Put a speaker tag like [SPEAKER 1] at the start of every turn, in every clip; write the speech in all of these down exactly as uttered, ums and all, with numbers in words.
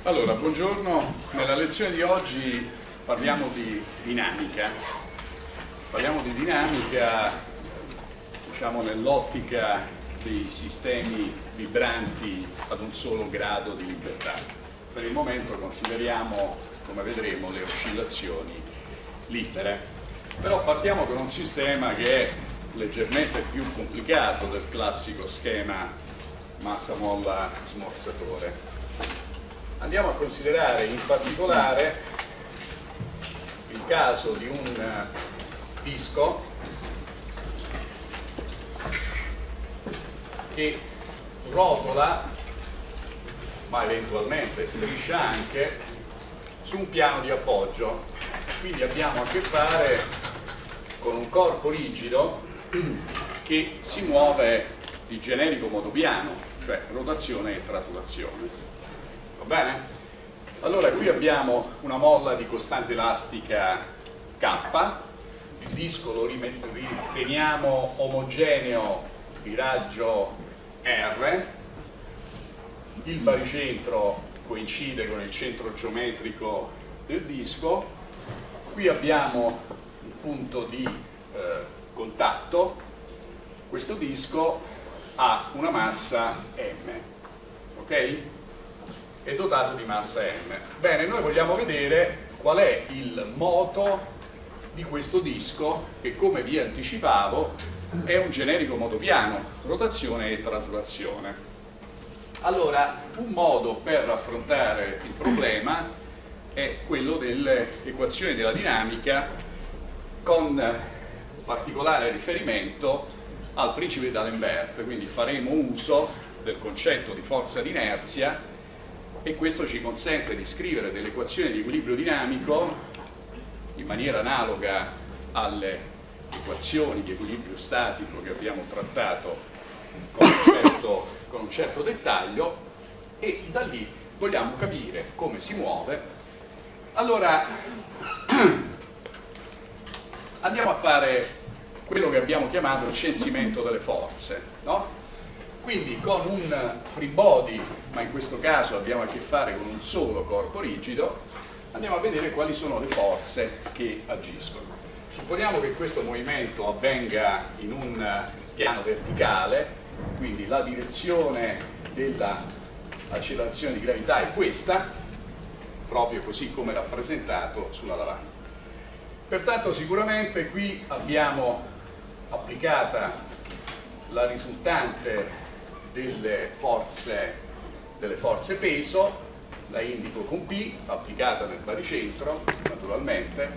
[SPEAKER 1] Allora, buongiorno. Nella lezione di oggi parliamo di dinamica. Parliamo di dinamica, diciamo, nell'ottica dei sistemi vibranti ad un solo grado di libertà. Per il momento consideriamo, come vedremo, le oscillazioni libere. Però partiamo con un sistema che è leggermente più complicato del classico schema massa-molla-smorzatore. Andiamo a considerare in particolare il caso di un disco che rotola, ma eventualmente striscia anche, su un piano di appoggio. Quindi abbiamo a che fare con un corpo rigido che si muove di generico modo piano, cioè rotazione e traslazione. Va bene? Allora qui abbiamo una molla di costante elastica K, il disco lo riteniamo omogeneo di raggio R, il baricentro coincide con il centro geometrico del disco, qui abbiamo un punto di eh, contatto, questo disco ha una massa M, ok? È dotato di massa M. Bene, noi vogliamo vedere qual è il moto di questo disco che, come vi anticipavo, è un generico moto piano, rotazione e traslazione. Allora, un modo per affrontare il problema è quello delle equazioni della dinamica con particolare riferimento al principio di D'Alembert, quindi faremo uso del concetto di forza d'inerzia e questo ci consente di scrivere delle equazioni di equilibrio dinamico in maniera analoga alle equazioni di equilibrio statico che abbiamo trattato con un certo, con un certo dettaglio, e da lì vogliamo capire come si muove. Allora andiamo a fare quello che abbiamo chiamato il censimento delle forze, no? Quindi con un free body, ma in questo caso abbiamo a che fare con un solo corpo rigido, andiamo a vedere quali sono le forze che agiscono. Supponiamo che questo movimento avvenga in un piano verticale, quindi la direzione dell'accelerazione di gravità è questa, proprio così come rappresentato sulla lavagna. Pertanto sicuramente qui abbiamo applicata la risultante delle forze, delle forze peso, la indico con P, applicata nel baricentro naturalmente.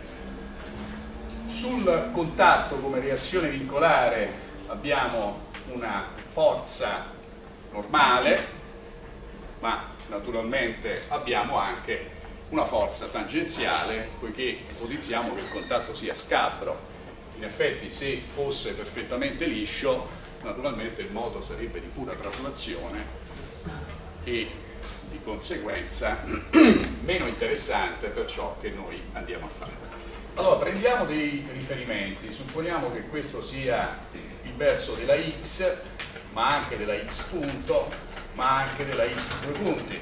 [SPEAKER 1] Sul contatto come reazione vincolare abbiamo una forza normale, ma naturalmente abbiamo anche una forza tangenziale, poiché ipotizziamo che il contatto sia scaltro. In effetti, se fosse perfettamente liscio, naturalmente il moto sarebbe di pura traslazione e di conseguenza meno interessante per ciò che noi andiamo a fare. Allora prendiamo dei riferimenti, supponiamo che questo sia il verso della X, ma anche della X punto, ma anche della X due punti.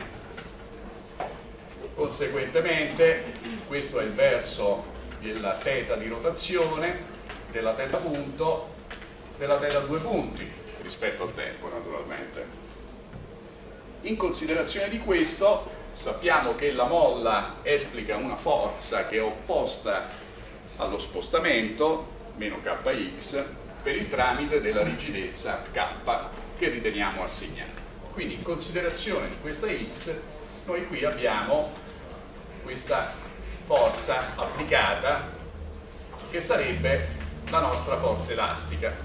[SPEAKER 1] Conseguentemente questo è il verso della θ di rotazione, della θ punto, della θ due punti rispetto al tempo naturalmente. In considerazione di questo sappiamo che la molla esplica una forza che è opposta allo spostamento, meno kx, per il tramite della rigidezza k che riteniamo assegnata. Quindi in considerazione di questa x noi qui abbiamo questa forza applicata che sarebbe la nostra forza elastica.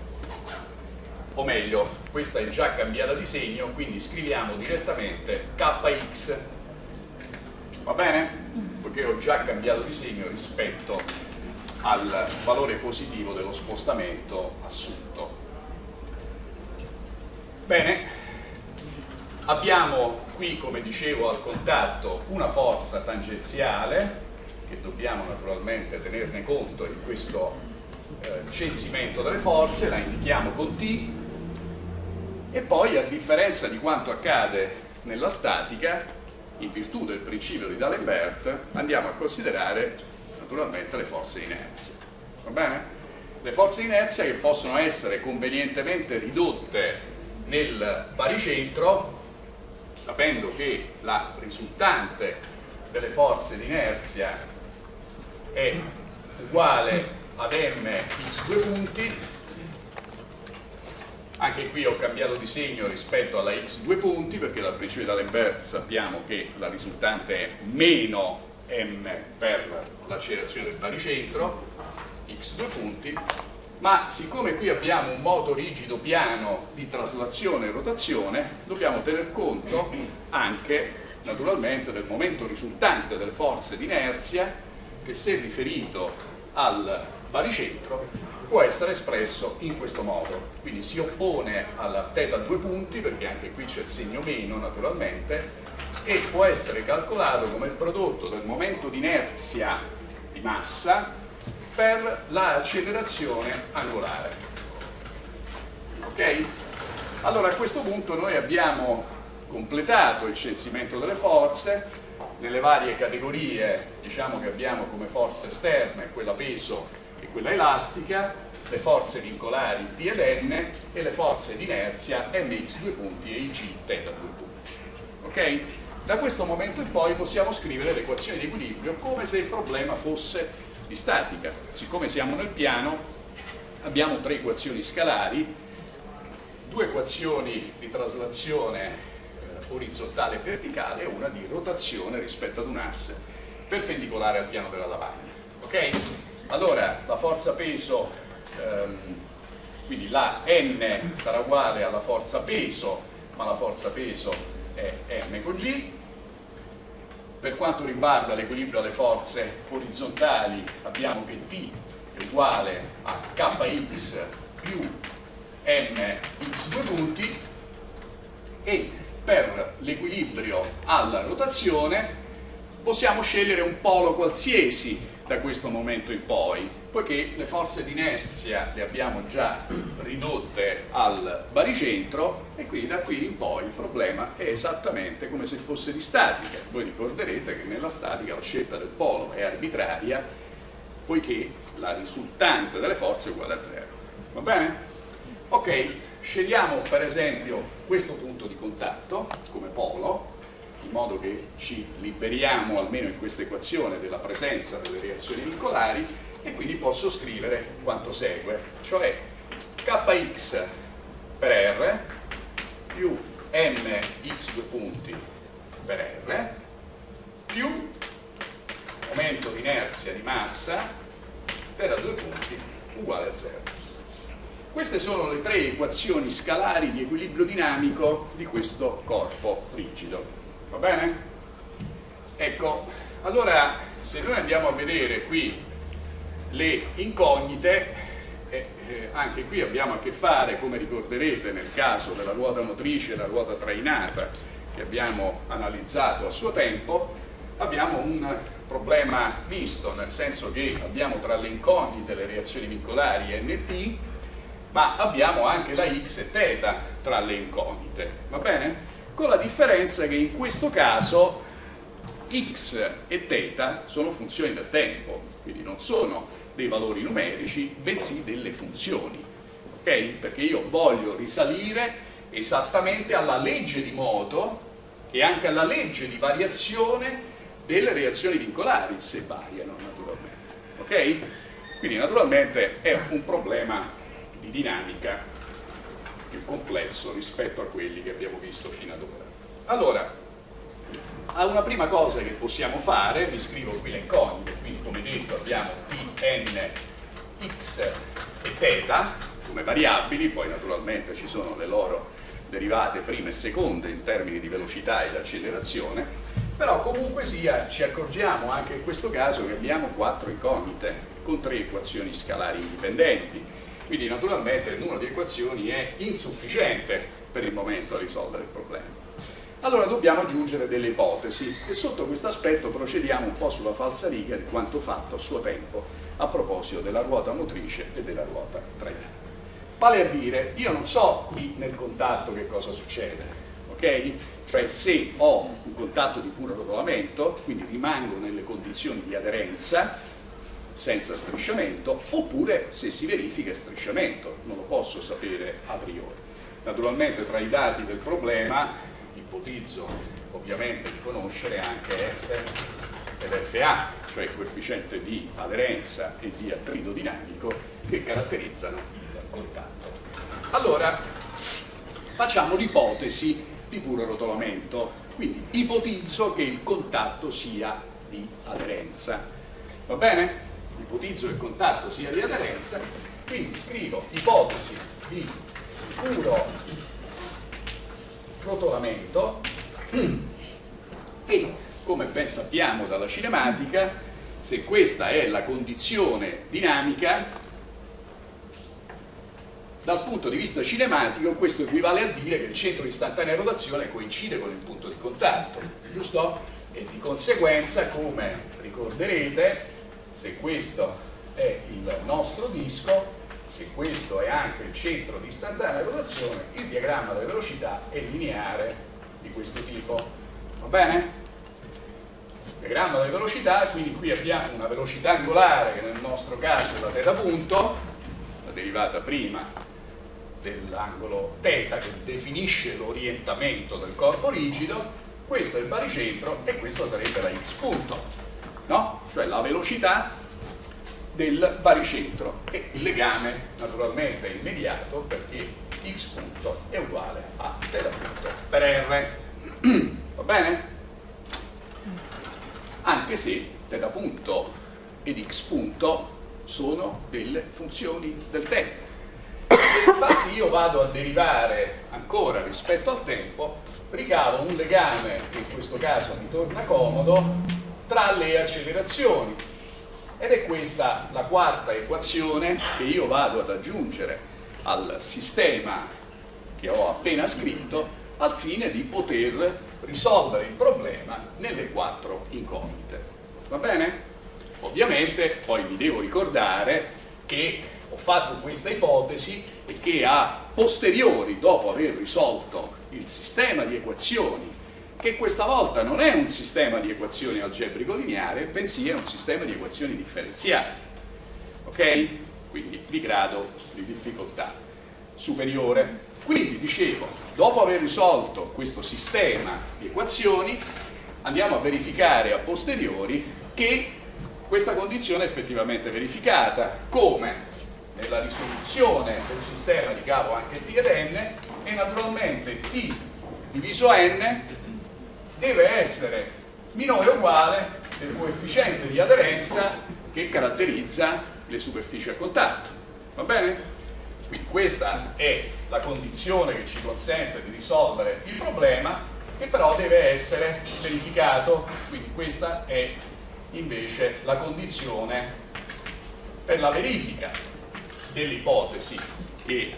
[SPEAKER 1] O meglio, questa è già cambiata di segno, quindi scriviamo direttamente kx, va bene? Perché ho già cambiato di segno rispetto al valore positivo dello spostamento assunto. Bene, abbiamo qui, come dicevo, al contatto una forza tangenziale che dobbiamo naturalmente tenerne conto in questo eh, censimento delle forze, la indichiamo con T. E poi, a differenza di quanto accade nella statica, in virtù del principio di D'Alembert, andiamo a considerare naturalmente le forze di inerzia. Va bene? Le forze di inerzia che possono essere convenientemente ridotte nel baricentro, sapendo che la risultante delle forze di inerzia è uguale ad m x due punti. Anche qui ho cambiato di segno rispetto alla x due punti, perché dal principio di D'Alembert sappiamo che la risultante è meno m per l'accelerazione del baricentro, x due punti, ma siccome qui abbiamo un moto rigido piano di traslazione e rotazione, dobbiamo tener conto anche naturalmente del momento risultante delle forze di inerzia, che se riferito al baricentro può essere espresso in questo modo. Quindi si oppone alla θ due punti, perché anche qui c'è il segno meno naturalmente, e può essere calcolato come il prodotto del momento di inerzia di massa per l'accelerazione angolare. Ok? Allora a questo punto noi abbiamo completato il censimento delle forze. Nelle varie categorie diciamo che abbiamo come forze esterne quella peso e quella elastica, le forze vincolari T ed N e le forze di inerzia mx due punti e ig θ due punti. Ok? Da questo momento in poi possiamo scrivere le equazioni di equilibrio come se il problema fosse di statica. Siccome siamo nel piano, abbiamo tre equazioni scalari, due equazioni di traslazione eh, orizzontale e verticale e una di rotazione rispetto ad un asse perpendicolare al piano della lavagna. Ok? Allora, la forza peso, ehm, quindi la N sarà uguale alla forza peso, ma la forza peso è M con G. Per quanto riguarda l'equilibrio alle forze orizzontali, abbiamo che T è uguale a Kx più Mx due punti, e per l'equilibrio alla rotazione possiamo scegliere un polo qualsiasi da questo momento in poi, poiché le forze di inerzia le abbiamo già ridotte al baricentro, e quindi da qui in poi il problema è esattamente come se fosse di statica. Voi ricorderete che nella statica la scelta del polo è arbitraria, poiché la risultante delle forze è uguale a zero. Va bene? Ok, scegliamo per esempio questo punto di contatto come polo, in modo che ci liberiamo almeno in questa equazione della presenza delle reazioni vincolari, e quindi posso scrivere quanto segue, cioè Kx per R più mx due punti per R più momento di inerzia di massa per due punti uguale a zero. Queste sono le tre equazioni scalari di equilibrio dinamico di questo corpo rigido. Va bene? Ecco, allora se noi andiamo a vedere qui le incognite, eh, eh, anche qui abbiamo a che fare, come ricorderete nel caso della ruota motrice e la ruota trainata che abbiamo analizzato a suo tempo, abbiamo un problema misto, nel senso che abbiamo tra le incognite le reazioni vincolari Nt, ma abbiamo anche la x e θ tra le incognite, va bene? Con la differenza che in questo caso x e θ sono funzioni del tempo, quindi non sono dei valori numerici, bensì delle funzioni, ok? Perché io voglio risalire esattamente alla legge di moto e anche alla legge di variazione delle reazioni vincolari, se variano naturalmente, ok? Quindi naturalmente è un problema di dinamica più complesso rispetto a quelli che abbiamo visto fino ad ora. Allora, a una prima cosa che possiamo fare, vi scrivo qui le incognite, quindi come detto abbiamo Tn, x e θ come variabili, poi naturalmente ci sono le loro derivate prime e seconde in termini di velocità ed accelerazione, però comunque sia ci accorgiamo anche in questo caso che abbiamo quattro incognite con tre equazioni scalari indipendenti, quindi naturalmente il numero di equazioni è insufficiente per il momento a risolvere il problema. Allora dobbiamo aggiungere delle ipotesi e sotto questo aspetto procediamo un po' sulla falsariga di quanto fatto a suo tempo a proposito della ruota motrice e della ruota trainata. Vale a dire, io non so qui nel contatto che cosa succede, ok? Cioè se ho un contatto di puro rotolamento, quindi rimango nelle condizioni di aderenza senza strisciamento, oppure se si verifica strisciamento, non lo posso sapere a priori. Naturalmente tra i dati del problema ipotizzo ovviamente di conoscere anche F ed F A, cioè il coefficiente di aderenza e di attrito dinamico che caratterizzano il contatto. Allora, facciamo l'ipotesi di puro rotolamento, quindi ipotizzo che il contatto sia di aderenza, va bene? Ipotizzo che il contatto sia di aderenza, quindi scrivo ipotesi di puro rotolamento e, come ben sappiamo dalla cinematica, se questa è la condizione dinamica, dal punto di vista cinematico questo equivale a dire che il centro di istantanea rotazione coincide con il punto di contatto, giusto? E di conseguenza, come ricorderete, se questo è il nostro disco, se questo è anche il centro di istantanea rotazione, il diagramma delle velocità è lineare di questo tipo, va bene? Diagramma delle velocità, quindi qui abbiamo una velocità angolare che nel nostro caso è la θ punto, la derivata prima dell'angolo θ che definisce l'orientamento del corpo rigido, questo è il baricentro e questo sarebbe la x punto, no? Cioè la velocità del baricentro, e il legame naturalmente è immediato perché x punto è uguale a θ punto per R, va bene? Anche se θ punto ed x punto sono delle funzioni del tempo. Se infatti io vado a derivare ancora rispetto al tempo, ricavo un legame che in questo caso mi torna comodo tra le accelerazioni, ed è questa la quarta equazione che io vado ad aggiungere al sistema che ho appena scritto al fine di poter risolvere il problema nelle quattro incognite, va bene? Ovviamente poi vi devo ricordare che ho fatto questa ipotesi e che a posteriori, dopo aver risolto il sistema di equazioni, che questa volta non è un sistema di equazioni algebrico lineare, bensì è un sistema di equazioni differenziali, ok? Quindi di grado di difficoltà superiore. Quindi dicevo, dopo aver risolto questo sistema di equazioni, andiamo a verificare a posteriori che questa condizione è effettivamente verificata, come nella risoluzione del sistema di cavo anche t ed n, e naturalmente t diviso n deve essere minore o uguale del coefficiente di aderenza che caratterizza le superfici a contatto, va bene? Quindi questa è la condizione che ci consente di risolvere il problema, che però deve essere verificato, quindi questa è invece la condizione per la verifica dell'ipotesi che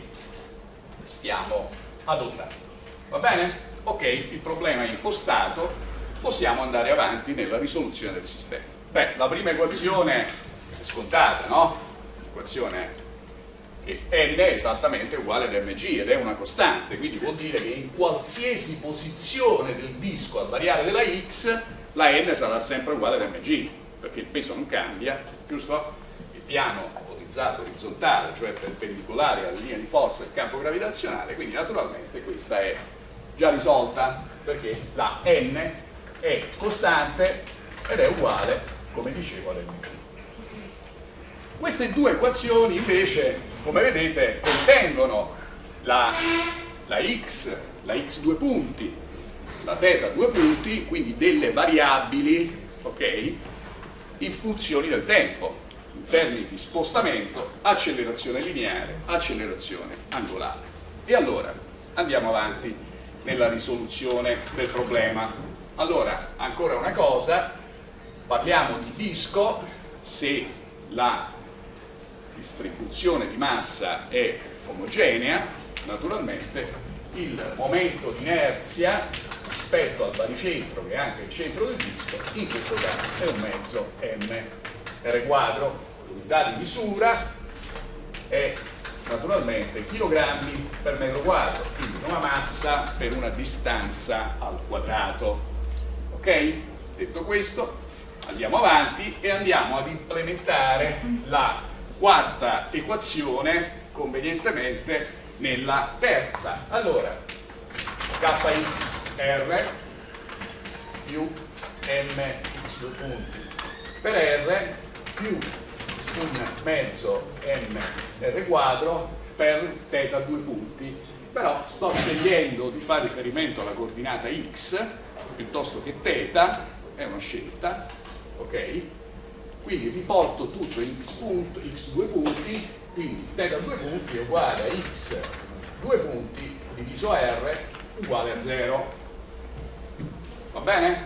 [SPEAKER 1] stiamo adottando, va bene? Ok, il problema è impostato, possiamo andare avanti nella risoluzione del sistema. Beh, la prima equazione è scontata, no? L'equazione che n è esattamente uguale ad mg ed è una costante, quindi vuol dire che in qualsiasi posizione del disco al variare della x, la n sarà sempre uguale ad mg, perché il peso non cambia, giusto? Il piano ipotizzato orizzontale, cioè perpendicolare alla linea di forza del campo gravitazionale, quindi naturalmente questa è già risolta, perché la n è costante ed è uguale, come dicevo, all'mg. Queste due equazioni invece, come vedete, contengono la, la x, la x due punti, la θ due punti, quindi delle variabili, ok, in funzioni del tempo, in termini di spostamento, accelerazione lineare, accelerazione angolare. E allora andiamo avanti nella risoluzione del problema. Allora, ancora una cosa, parliamo di disco se la distribuzione di massa è omogenea, naturalmente il momento di inerzia rispetto al baricentro, che è anche il centro del disco, in questo caso è un mezzo m r quadro. L'unità di misura è naturalmente chilogrammi per metro quadro, quindi una massa per una distanza al quadrato. Ok? Detto questo, andiamo avanti e andiamo ad implementare la quarta equazione convenientemente nella terza. Allora, kxr più mx due punti per r più un mezzo mr quadro per θ due punti, però sto scegliendo di fare riferimento alla coordinata x piuttosto che θ, è una scelta, ok? Quindi riporto tutto in x, punto, x due punti, quindi θ due punti è uguale a x due punti diviso r uguale a zero. Va bene?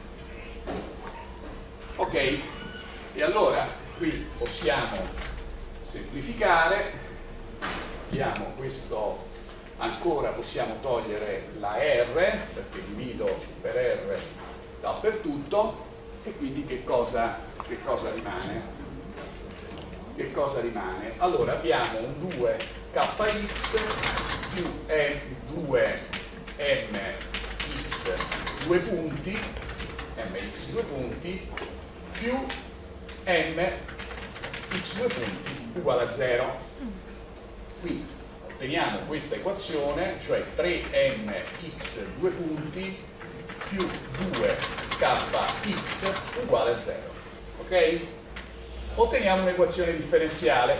[SPEAKER 1] Ok? E allora qui possiamo semplificare, abbiamo questo, ancora possiamo togliere la r perché divido per r dappertutto, e quindi che cosa, che cosa rimane? Che cosa rimane? Allora abbiamo un due kx più due mx due punti, mx due punti più mx due punti uguale a zero. Quindi otteniamo questa equazione, cioè tre mx due punti più due kx uguale a zero. Ok? Otteniamo un'equazione differenziale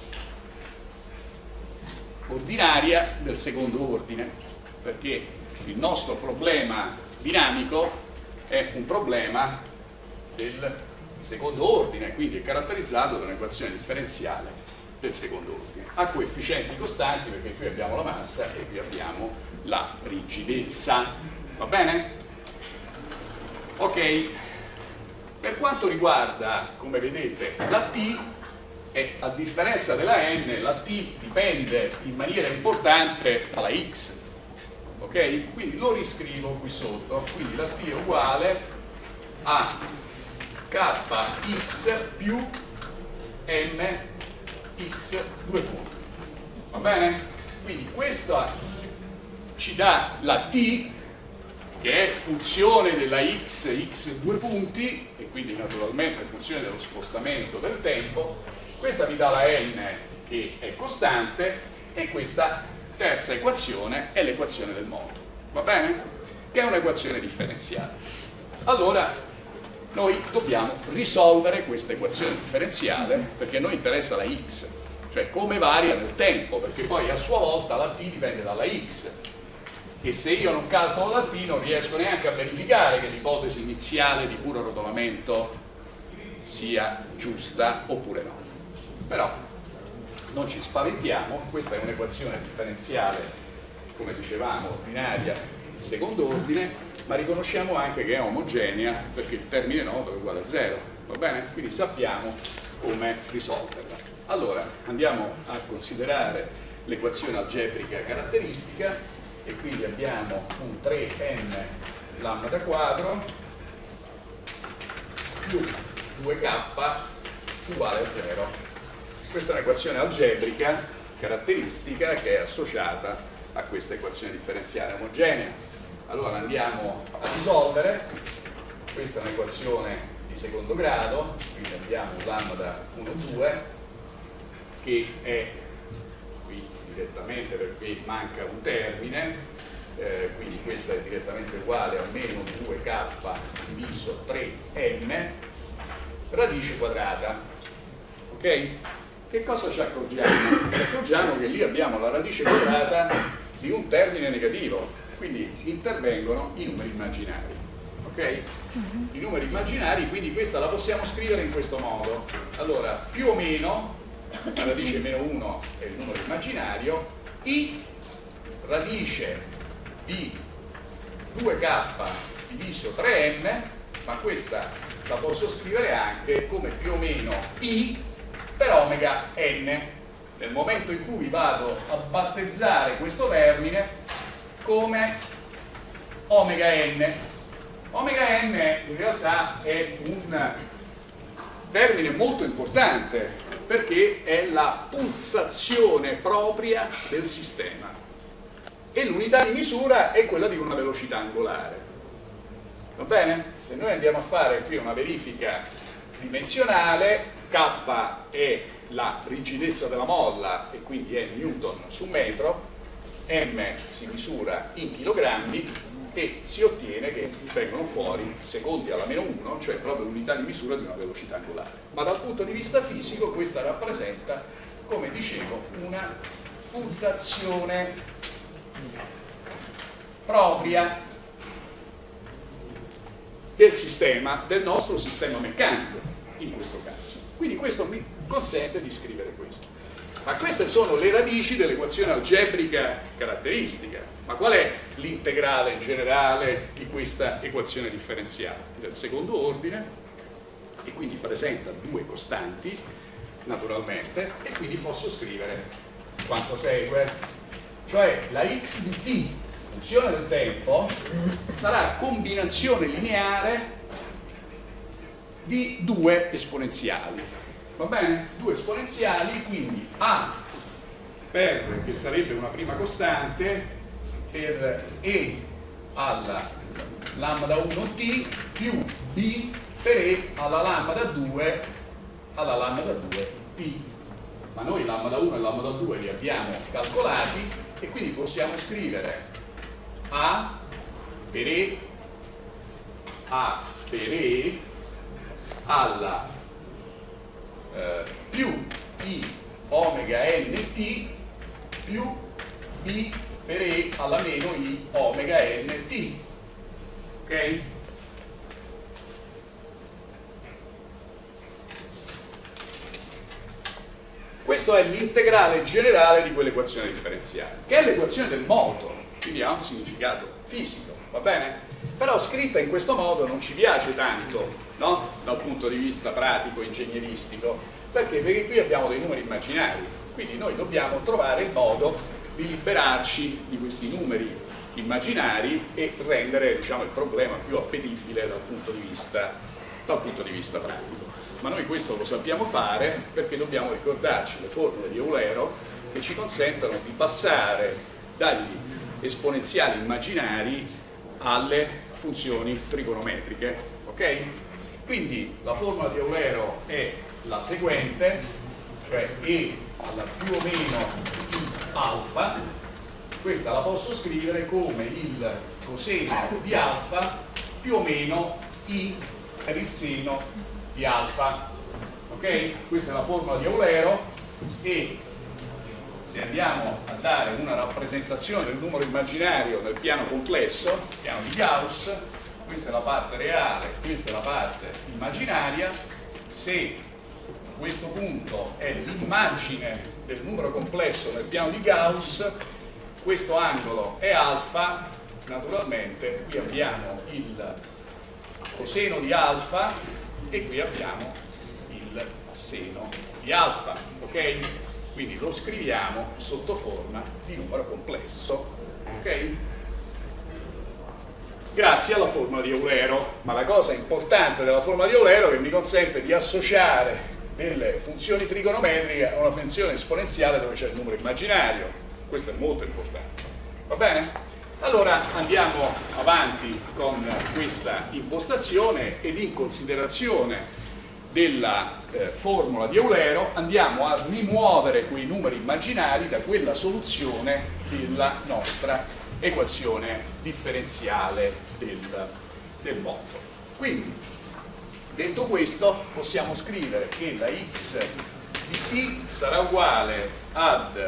[SPEAKER 1] ordinaria del secondo ordine, perché il nostro problema dinamico è un problema del secondo ordine, quindi è caratterizzato da un'equazione differenziale del secondo ordine a coefficienti costanti, perché qui abbiamo la massa e qui abbiamo la rigidezza. Va bene? Ok. Per quanto riguarda, come vedete, la t, e a differenza della n, la t dipende in maniera importante dalla x. Ok? Quindi lo riscrivo qui sotto. Quindi la t è uguale a kx più mx due punti. Va bene? Quindi questa ci dà la t, che è funzione della x, x due punti, e quindi naturalmente funzione dello spostamento del tempo. Questa vi dà la n, che è costante, e questa terza equazione è l'equazione del moto. Va bene? Che è un'equazione differenziale. Allora, noi dobbiamo risolvere questa equazione differenziale, perché a noi interessa la x, cioè come varia nel tempo, perché poi a sua volta la t dipende dalla x. E se io non calcolo la t non riesco neanche a verificare che l'ipotesi iniziale di puro rotolamento sia giusta oppure no. Però non ci spaventiamo, questa è un'equazione differenziale, come dicevamo, ordinaria, di secondo ordine, ma riconosciamo anche che è omogenea perché il termine noto è uguale a zero. Va bene? Quindi sappiamo come risolverla. Allora andiamo a considerare l'equazione algebrica caratteristica. E quindi abbiamo un tre n lambda quadro più due k uguale a zero. Questa è un'equazione algebrica caratteristica che è associata a questa equazione differenziale omogenea. Allora andiamo a risolvere. Questa è un'equazione di secondo grado, quindi abbiamo un lambda uno due che è direttamente perché manca un termine, eh, quindi questa è direttamente uguale a meno due k diviso tre m radice quadrata. Ok? Che cosa ci accorgiamo? Ci accorgiamo che lì abbiamo la radice quadrata di un termine negativo, quindi intervengono i numeri immaginari. Ok? I numeri immaginari, quindi questa la possiamo scrivere in questo modo. Allora, più o meno la radice meno uno è il numero immaginario, i radice di due k diviso tre m, ma questa la posso scrivere anche come più o meno i per omega n, nel momento in cui vado a battezzare questo termine come omega n. Omega n in realtà è un termine molto importante, perché è la pulsazione propria del sistema, e e l'unità di misura è quella di una velocità angolare. Va bene? Se noi andiamo a fare qui una verifica dimensionale, K è la rigidezza della molla e quindi è newton su metro, M si misura in chilogrammi e si ottiene che vengono fuori secondi alla meno uno, cioè proprio l'unità di misura di una velocità angolare. Ma dal punto di vista fisico questa rappresenta, come dicevo, una pulsazione propria del sistema, del nostro sistema meccanico in questo caso. Quindi questo mi consente di scrivere questo. Ma queste sono le radici dell'equazione algebrica caratteristica. Ma qual è l'integrale generale di questa equazione differenziale? Del secondo ordine, e quindi presenta due costanti, naturalmente, e quindi posso scrivere quanto segue. Cioè la x di t, funzione del tempo, sarà combinazione lineare di due esponenziali. Va bene? Due esponenziali, quindi A per, che sarebbe una prima costante, per E alla lambda uno t più B per E alla lambda due alla lambda due t. Ma noi lambda uno e lambda due li abbiamo calcolati e quindi possiamo scrivere A per E, A per E alla eh, più I omega nt più B per E alla meno I omega nt. Ok? Questo è l'integrale generale di quell'equazione differenziale, che è l'equazione del moto, quindi ha un significato fisico, va bene? Però scritta in questo modo non ci piace tanto, no? Dal punto di vista pratico, ingegneristico, perché? Perché qui abbiamo dei numeri immaginari, quindi noi dobbiamo trovare il modo di liberarci di questi numeri immaginari e rendere, diciamo, il problema più appetibile dal punto di vista, dal punto di vista pratico. Ma noi questo lo sappiamo fare perché dobbiamo ricordarci le formule di Eulero che ci consentono di passare dagli esponenziali immaginari alle funzioni trigonometriche, ok? Quindi la formula di Eulero è la seguente, cioè E alla più o meno I alfa. Questa la posso scrivere come il coseno di alfa più o meno I per il seno di alfa, ok? Questa è la formula di Eulero e se andiamo a dare una rappresentazione del numero immaginario nel piano complesso, piano di Gauss, questa è la parte reale, questa è la parte immaginaria. Se questo punto è l'immagine del numero complesso nel piano di Gauss, questo angolo è alfa, naturalmente qui abbiamo il coseno di alfa e qui abbiamo il seno di alfa, ok? Quindi lo scriviamo sotto forma di numero complesso, ok? Grazie alla formula di Eulero, ma la cosa importante della formula di Eulero è che mi consente di associare delle funzioni trigonometriche a una funzione esponenziale dove c'è il numero immaginario. Questo è molto importante, va bene? Allora andiamo avanti con questa impostazione ed in considerazione della eh, formula di Eulero andiamo a rimuovere quei numeri immaginari da quella soluzione della nostra equazione differenziale del, del moto. Quindi, detto questo, possiamo scrivere che la x di t sarà uguale ad,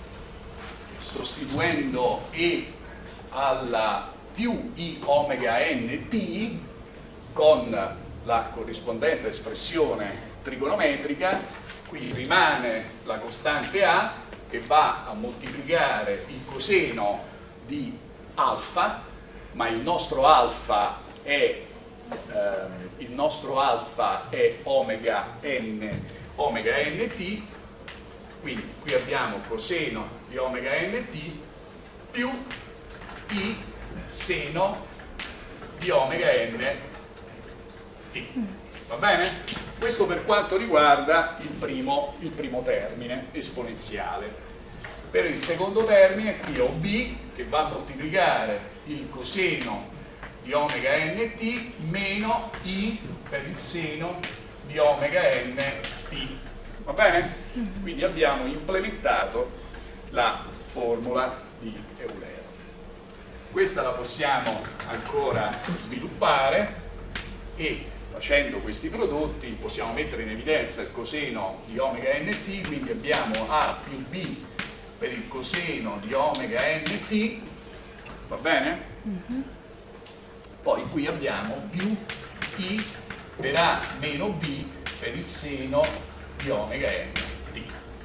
[SPEAKER 1] sostituendo E alla più I omega nt con la corrispondente espressione trigonometrica, qui rimane la costante A che va a moltiplicare il coseno di alfa, ma il nostro alfa è, ehm, il nostro alfa è omega n, omega nt, quindi qui abbiamo coseno di omega nt più I seno di omega nt. Va bene? Questo per quanto riguarda il primo, il primo termine esponenziale. Per il secondo termine qui ho B che va a moltiplicare il coseno di omega nt meno I per il seno di omega nt. Va bene? Quindi abbiamo implementato la formula di Eulero. Questa la possiamo ancora sviluppare e facendo questi prodotti possiamo mettere in evidenza il coseno di omega nt, quindi abbiamo A più B per il coseno di omega nt, va bene? Mm-hmm. Poi qui abbiamo più I per A meno B per il seno di omega nt.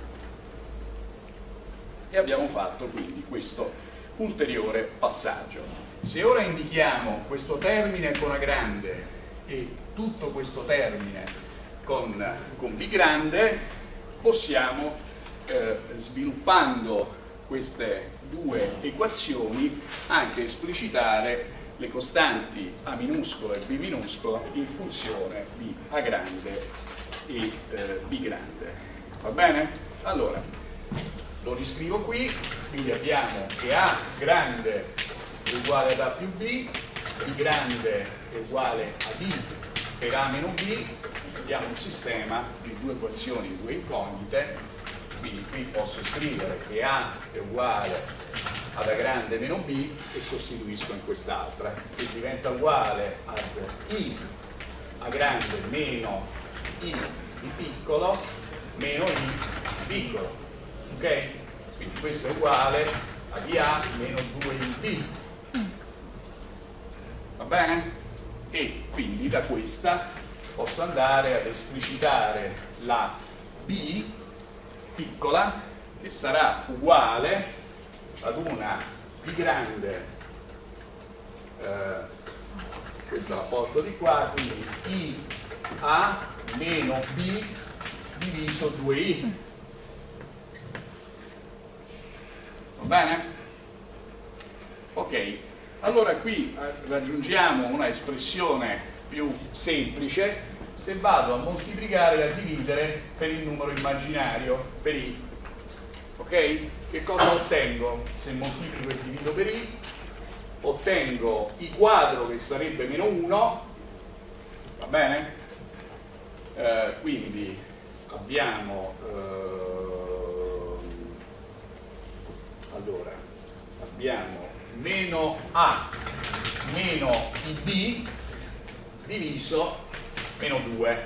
[SPEAKER 1] E abbiamo fatto quindi questo ulteriore passaggio. Se ora indichiamo questo termine con A grande e tutto questo termine con, con B grande, possiamo, eh, sviluppando queste due equazioni, anche esplicitare le costanti A minuscolo e B minuscolo in funzione di A grande e eh, B grande. Va bene? Allora, lo riscrivo qui, quindi abbiamo che A grande è uguale ad A più B, B grande è uguale a D per A meno B, abbiamo un sistema di due equazioni, di due incognite, quindi qui posso scrivere che A è uguale ad A grande meno B e sostituisco in quest'altra, che diventa uguale ad I A grande meno I di piccolo meno I di piccolo. Ok? Quindi questo è uguale a di A meno due I B. Va bene? E quindi da questa posso andare ad esplicitare la B piccola, che sarà uguale ad una B grande, eh, questa la porto di qua, quindi I A meno B diviso due I. Va bene? Ok, allora qui raggiungiamo una espressione più semplice se vado a moltiplicare e a dividere per il numero immaginario, per I. Ok? Che cosa ottengo se moltiplico e divido per I? Ottengo I quadro, che sarebbe meno uno, va bene? Eh, quindi abbiamo eh, allora abbiamo meno A meno I B diviso meno due,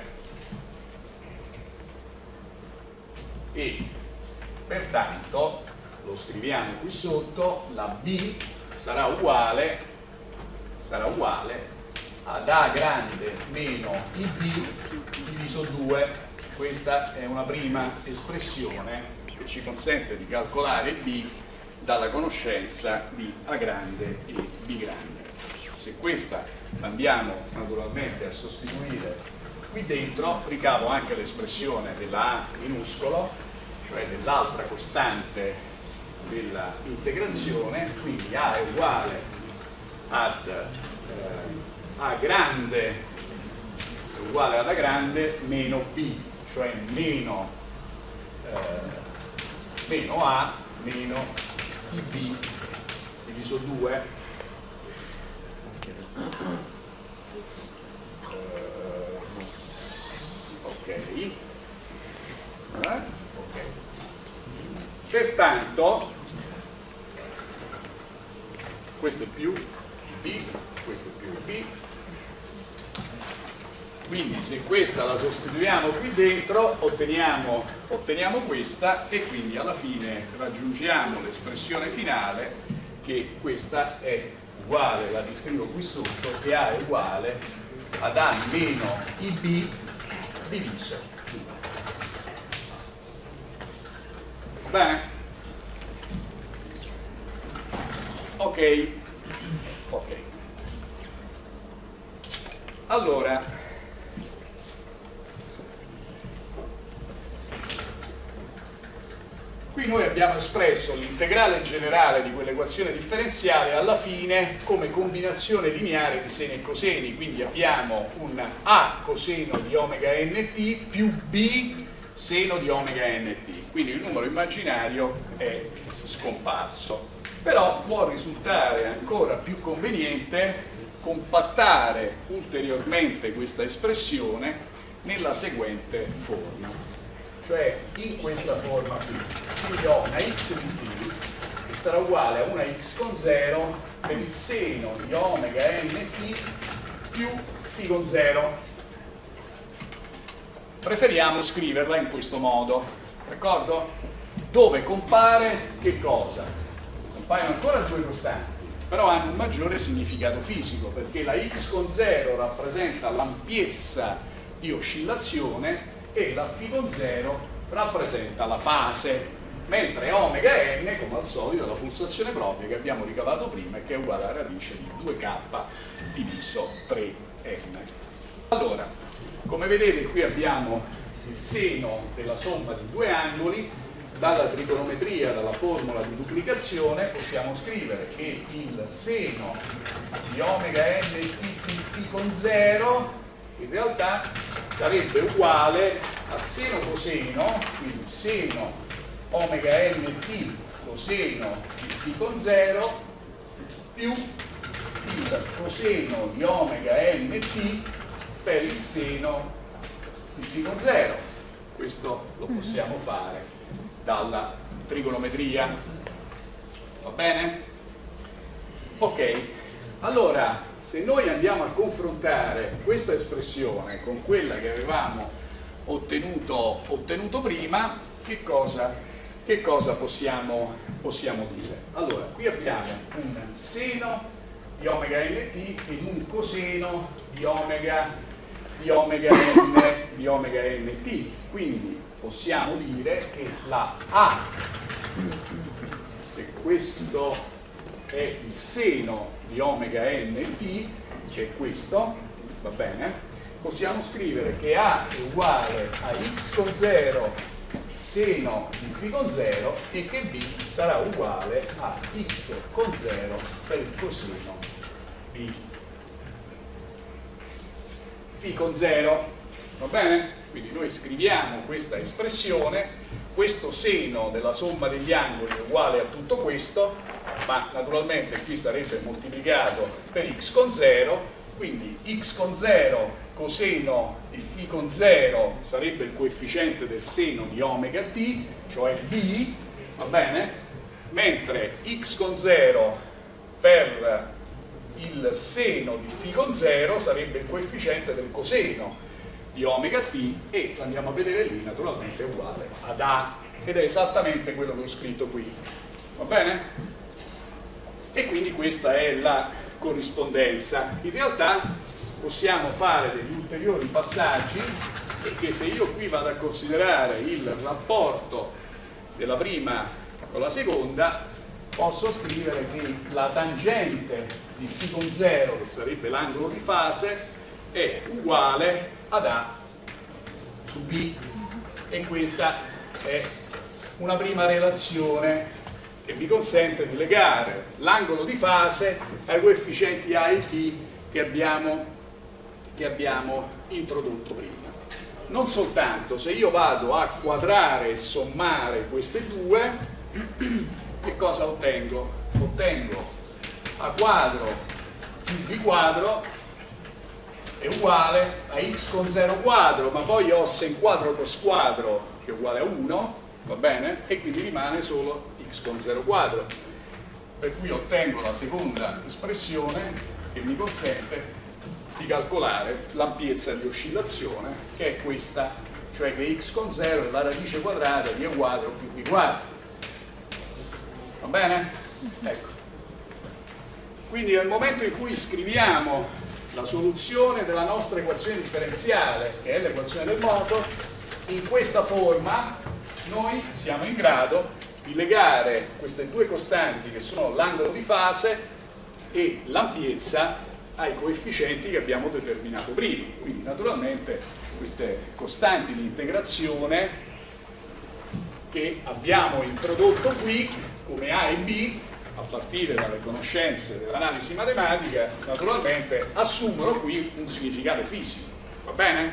[SPEAKER 1] e pertanto lo scriviamo qui sotto, la B sarà uguale sarà uguale ad A grande meno I B diviso due. Questa è una prima espressione che ci consente di calcolare B dalla conoscenza di A grande e B grande. Se questa andiamo naturalmente a sostituire qui dentro, ricavo anche l'espressione della A minuscolo, cioè dell'altra costante della integrazione, quindi A è uguale ad eh, A grande è uguale ad A grande meno B, cioè meno, eh, meno A meno I B diviso due. Uh, ok, eh? Ok, pertanto questo è più B, questo è più B, quindi se questa la sostituiamo qui dentro otteniamo, otteniamo questa, e quindi alla fine raggiungiamo l'espressione finale, che questa è uguale, la riscrivo qui sotto, che A è uguale ad A meno I B diviso due. Va bene? Ok, ok. Allora, qui noi abbiamo espresso l'integrale generale di quell'equazione differenziale alla fine come combinazione lineare di seni e coseni, quindi abbiamo un A coseno di omega nt più B seno di omega nt, quindi il numero immaginario è scomparso. però può risultare ancora più conveniente compattare ulteriormente questa espressione nella seguente forma, cioè in questa forma qui. Quindi ho una x di t che sarà uguale a una x con zero per il seno di omega nt più φ con zero. Preferiamo scriverla in questo modo, d'accordo? Dove compare che cosa? Compaiono ancora due costanti, però hanno un maggiore significato fisico, perché la x con zero rappresenta l'ampiezza di oscillazione e la φ con zero rappresenta la fase, mentre omega n, come al solito, è la pulsazione propria che abbiamo ricavato prima e che è uguale alla radice di due k diviso tre n. Allora, come vedete qui abbiamo il seno della somma di due angoli. Dalla trigonometria, dalla formula di duplicazione, possiamo scrivere che il seno di omega nt più φ con zero in realtà sarebbe uguale a seno coseno, quindi seno omega nt coseno di φ con zero più il coseno di omega nt per il seno di φ con zero. Questo lo possiamo fare dalla trigonometria, va bene? Ok, allora se noi andiamo a confrontare questa espressione con quella che avevamo ottenuto, ottenuto prima, che cosa, che cosa possiamo, possiamo dire? Allora, qui abbiamo un seno di omega nt ed un coseno di omega, di omega n, di omega nt, quindi possiamo dire che la A, se questo è il seno di omega nt, che è questo, va bene? Possiamo scrivere che A è uguale a x con zero seno di φ con zero e che B sarà uguale a x con zero per il coseno di φ con zero, va bene? Quindi noi scriviamo questa espressione, questo seno della somma degli angoli è uguale a tutto questo, ma naturalmente qui sarebbe moltiplicato per x con zero, quindi x con zero coseno di φ con zero sarebbe il coefficiente del seno di omega t, cioè b, va bene? Mentre x con zero per il seno di φ con zero sarebbe il coefficiente del coseno di omega t e andiamo a vedere lì, naturalmente è uguale ad A ed è esattamente quello che ho scritto qui, va bene? E quindi questa è la corrispondenza. In realtà possiamo fare degli ulteriori passaggi, perché se io qui vado a considerare il rapporto della prima con la seconda, posso scrivere che la tangente di φ con zero, che sarebbe l'angolo di fase, è uguale ad A su B, e questa è una prima relazione che mi consente di legare l'angolo di fase ai coefficienti A e B che abbiamo, che abbiamo introdotto prima. Non soltanto, se io vado a quadrare e sommare queste due, che cosa ottengo? Ottengo A quadro più B quadro è uguale a x con zero quadro, ma poi ho sen quadro cos quadro che è uguale a uno, va bene? E quindi rimane solo x con zero quadro, per cui ottengo la seconda espressione che mi consente di calcolare l'ampiezza di oscillazione, che è questa, cioè che x con zero è la radice quadrata di a quadro più b quadro, va bene? Ecco, quindi nel momento in cui scriviamo la soluzione della nostra equazione differenziale, che è l'equazione del moto, in questa forma noi siamo in grado di legare queste due costanti che sono l'angolo di fase e l'ampiezza ai coefficienti che abbiamo determinato prima. Quindi naturalmente queste costanti di integrazione che abbiamo introdotto qui come A e B a partire dalle conoscenze dell'analisi matematica, naturalmente assumono qui un significato fisico, va bene?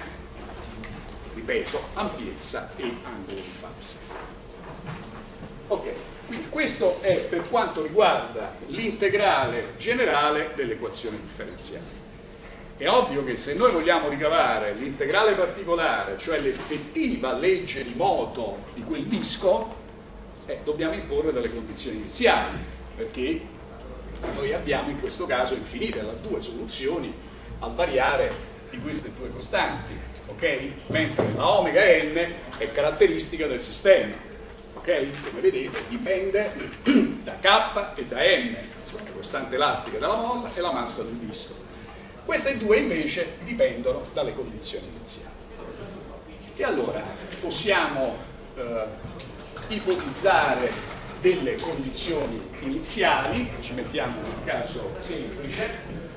[SPEAKER 1] Ripeto, ampiezza e angolo di fase. Ok, quindi Questo è per quanto riguarda l'integrale generale dell'equazione differenziale. È ovvio che se noi vogliamo ricavare l'integrale particolare, cioè l'effettiva legge di moto di quel disco, eh, dobbiamo imporre delle condizioni iniziali, perché noi abbiamo in questo caso infinite le due soluzioni al variare di queste due costanti, ok? Mentre la omega n è caratteristica del sistema, ok? Come vedete dipende da K e da M, insomma, la costante elastica della molla e la massa del disco. Queste due invece dipendono dalle condizioni iniziali. E allora possiamo eh, ipotizzare delle condizioni iniziali, ci mettiamo in un caso semplice,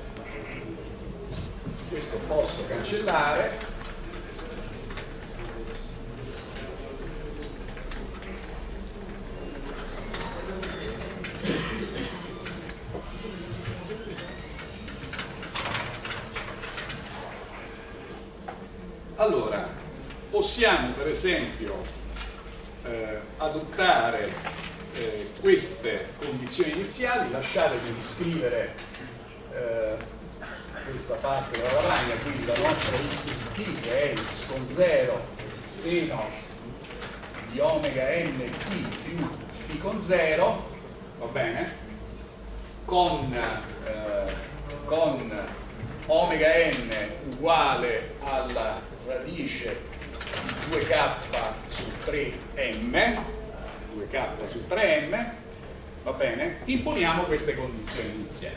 [SPEAKER 1] questo posso cancellare. Allora, possiamo per esempio eh, adottare eh, queste condizioni iniziali, lasciatemi riscrivere eh, questa parte della lavagna, quindi la nostra x di t che è x con zero seno di omega nt più φ con zero, va bene, con, eh, con omega n uguale alla radice di due k su tre m, due k su tre m, va bene, imponiamo queste condizioni iniziali.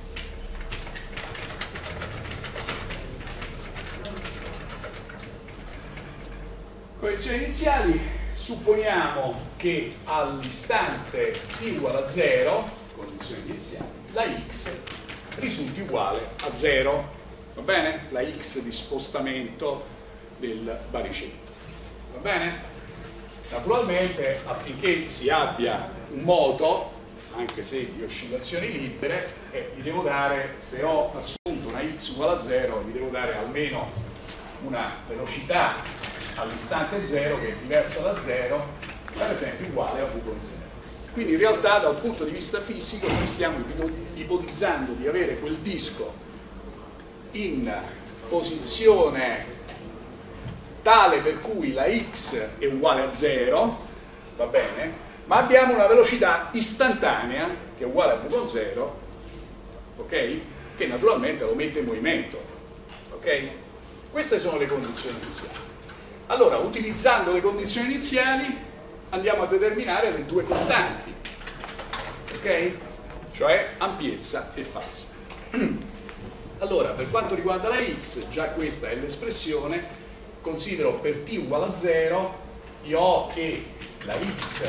[SPEAKER 1] Condizioni iniziali, supponiamo che all'istante t uguale a zero, condizioni iniziali, la x risulti uguale a zero, va bene? La x di spostamento del baricentro, va bene? Naturalmente affinché si abbia un moto, anche se di oscillazioni libere, eh, gli devo dare, se ho assunto una x uguale a zero, gli devo dare almeno una velocità all'istante zero che è diversa da zero, per esempio uguale a v con zero. Quindi in realtà dal punto di vista fisico noi stiamo ipotizzando di avere quel disco in posizione tale per cui la x è uguale a zero, va bene, ma abbiamo una velocità istantanea che è uguale a v con zero, ok? Che naturalmente lo mette in movimento, ok? Queste sono le condizioni iniziali. Allora, utilizzando le condizioni iniziali andiamo a determinare le due costanti, ok? Cioè ampiezza e fase. Allora, per quanto riguarda la x, già questa è l'espressione, considero per t uguale a zero, io ho che la x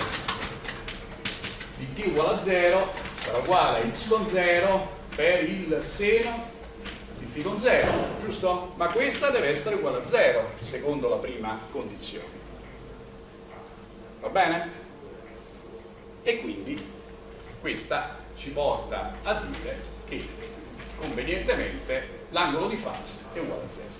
[SPEAKER 1] di t uguale a zero sarà uguale a x con zero per il seno di φ con zero, giusto? Ma questa deve essere uguale a zero, secondo la prima condizione. Va bene? E quindi questa ci porta a dire che convenientemente l'angolo di fase è uguale a zero.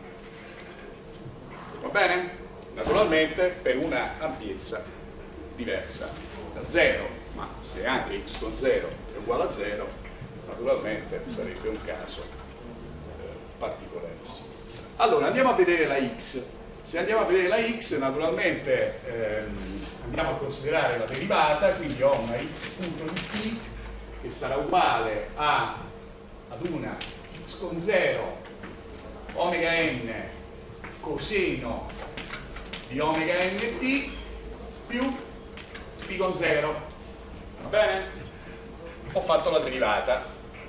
[SPEAKER 1] Va bene? Naturalmente per una ampiezza diversa da zero, ma se anche x con zero è uguale a zero, naturalmente sarebbe un caso eh, particolarissimo. Allora andiamo a vedere la x. Se andiamo a vedere la x, naturalmente ehm, andiamo a considerare la derivata, quindi ho una x punto di t che sarà uguale a, ad una x con zero omega n coseno di omega nt più φ con zero. Va bene? Ho fatto la derivata.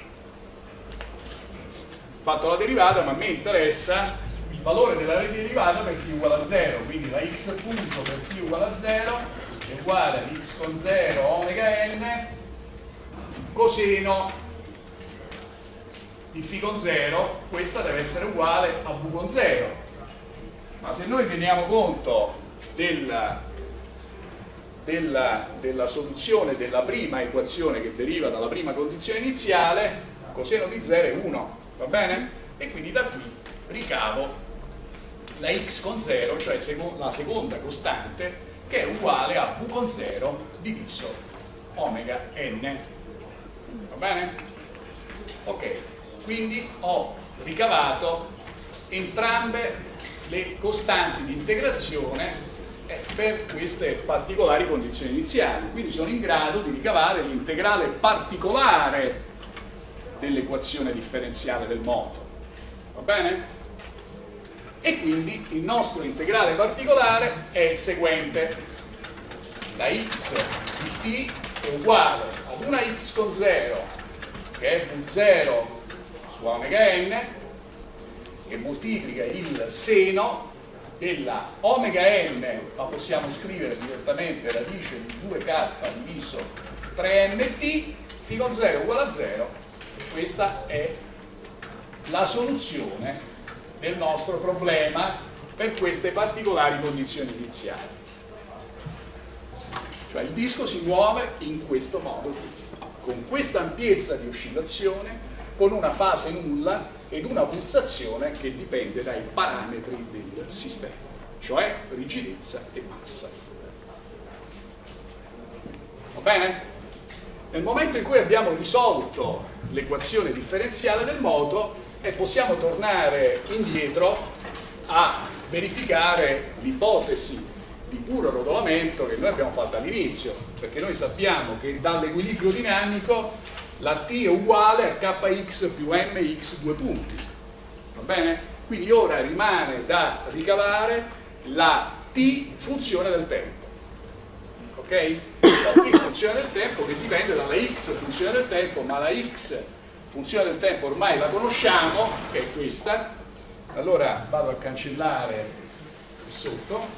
[SPEAKER 1] Ho fatto la derivata, ma a me interessa il valore della derivata per t uguale a zero, quindi la x punto per t uguale a zero è uguale a x con zero omega n coseno di φ con zero, questa deve essere uguale a v con zero. Ma se noi teniamo conto della, della, della soluzione della prima equazione che deriva dalla prima condizione iniziale, coseno di zero è uno, va bene? E quindi da qui ricavo la x con zero, cioè la seconda costante, che è uguale a v con zero diviso omega n. Va bene? Ok, quindi ho ricavato entrambe le costanti di integrazione per queste particolari condizioni iniziali, quindi sono in grado di ricavare l'integrale particolare dell'equazione differenziale del moto. Va bene? E quindi il nostro integrale particolare è il seguente: la x di t è uguale ad una x con zero, che è v zero su omega n, che moltiplica il seno della omega n, la possiamo scrivere direttamente radice di due k diviso tre m t, φ con zero uguale a zero. Questa è la soluzione del nostro problema per queste particolari condizioni iniziali. Cioè il disco si muove in questo modo qui, con questa ampiezza di oscillazione, con una fase nulla ed una pulsazione che dipende dai parametri del sistema, cioè rigidezza e massa. Va bene? Nel momento in cui abbiamo risolto l'equazione differenziale del moto, e possiamo tornare indietro a verificare l'ipotesi di puro rotolamento che noi abbiamo fatto all'inizio, perché noi sappiamo che dall'equilibrio dinamico la t è uguale a kx più mx due punti. Va bene? Quindi ora rimane da ricavare la t funzione del tempo. Ok? La t funzione del tempo che dipende dalla x funzione del tempo, ma la x funzione del tempo ormai la conosciamo, che è questa. Allora vado a cancellare qui sotto.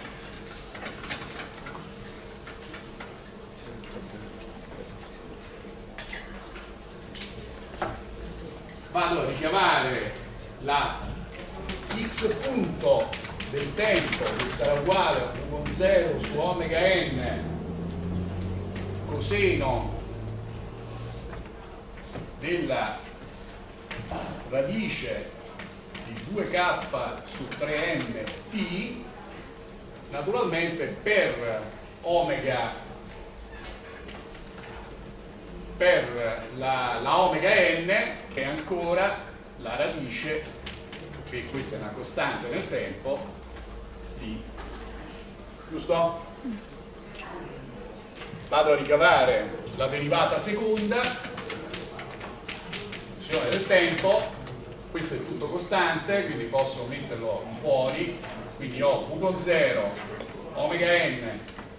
[SPEAKER 1] Vado a richiamare la x punto del tempo, che sarà uguale a v con zero su omega n coseno della radice di due k su tre m t, naturalmente per omega, per la, la omega n, che è ancora la radice, che questa è una costante nel tempo, di, giusto? Vado a ricavare la derivata seconda del tempo, questo è tutto costante, quindi posso metterlo fuori, quindi ho v con zero omega n,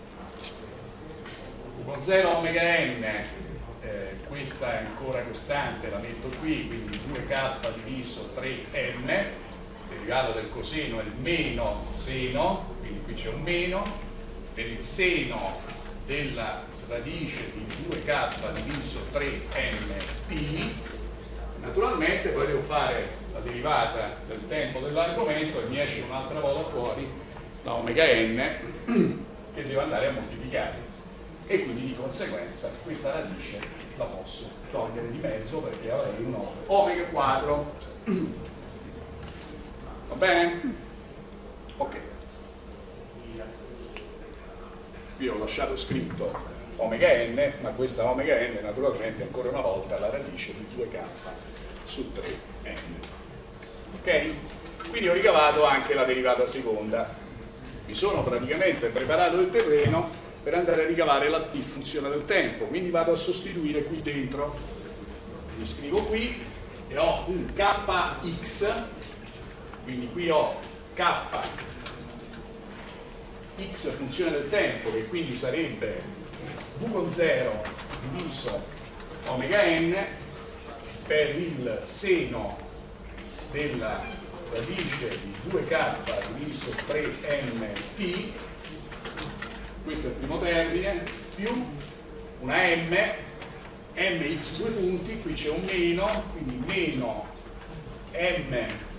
[SPEAKER 1] v con zero omega n, eh, questa è ancora costante, la metto qui, quindi due k diviso tre m, derivato del coseno è il meno seno, quindi qui c'è un meno, per il seno della radice di due k diviso tre m t. Naturalmente poi devo fare la derivata del tempo dell'argomento e mi esce un'altra volta fuori la omega n che devo andare a moltiplicare, e quindi di conseguenza questa radice la posso togliere di mezzo perché avrei uno omega quadro. Va bene? Ok. Qui ho lasciato scritto omega n, ma questa omega n naturalmente ancora una volta la radice di due k su tre m. Ok? Quindi ho ricavato anche la derivata seconda. Mi sono praticamente preparato il terreno per andare a ricavare la t funzione del tempo, quindi vado a sostituire qui dentro. Mi scrivo qui e ho un kx, quindi qui ho k x funzione del tempo, che quindi sarebbe v con zero diviso omega n per il seno della radice di due k diviso tre m t, questo è il primo termine, più una m, mx due punti, qui c'è un meno, quindi meno m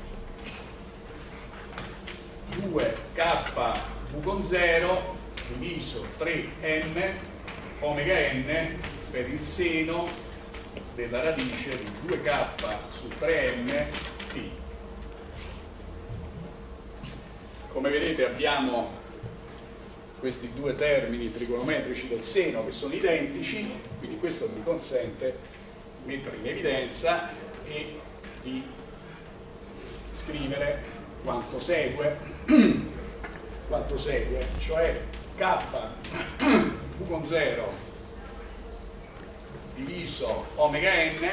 [SPEAKER 1] due k v con zero diviso tre m omega n per il seno della radice di due k su tre m t. Come vedete abbiamo questi due termini trigonometrici del seno che sono identici, quindi questo mi consente di mettere in evidenza e di scrivere quanto segue, quanto segue, cioè k v con zero diviso omega n,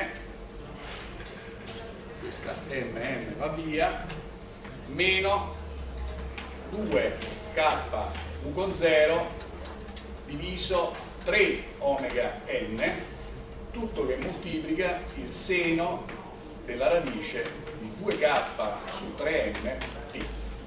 [SPEAKER 1] questa mm va via, meno due k v con zero diviso tre omega n, tutto che moltiplica il seno della radice di due k su tre m t.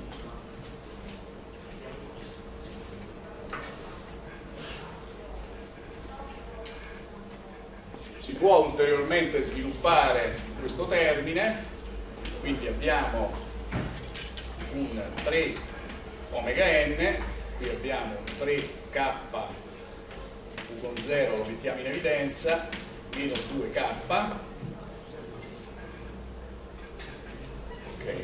[SPEAKER 1] Si può ulteriormente sviluppare questo termine, quindi abbiamo un tre omega n, qui abbiamo un tre k v con zero, lo mettiamo in evidenza, meno due k, ok,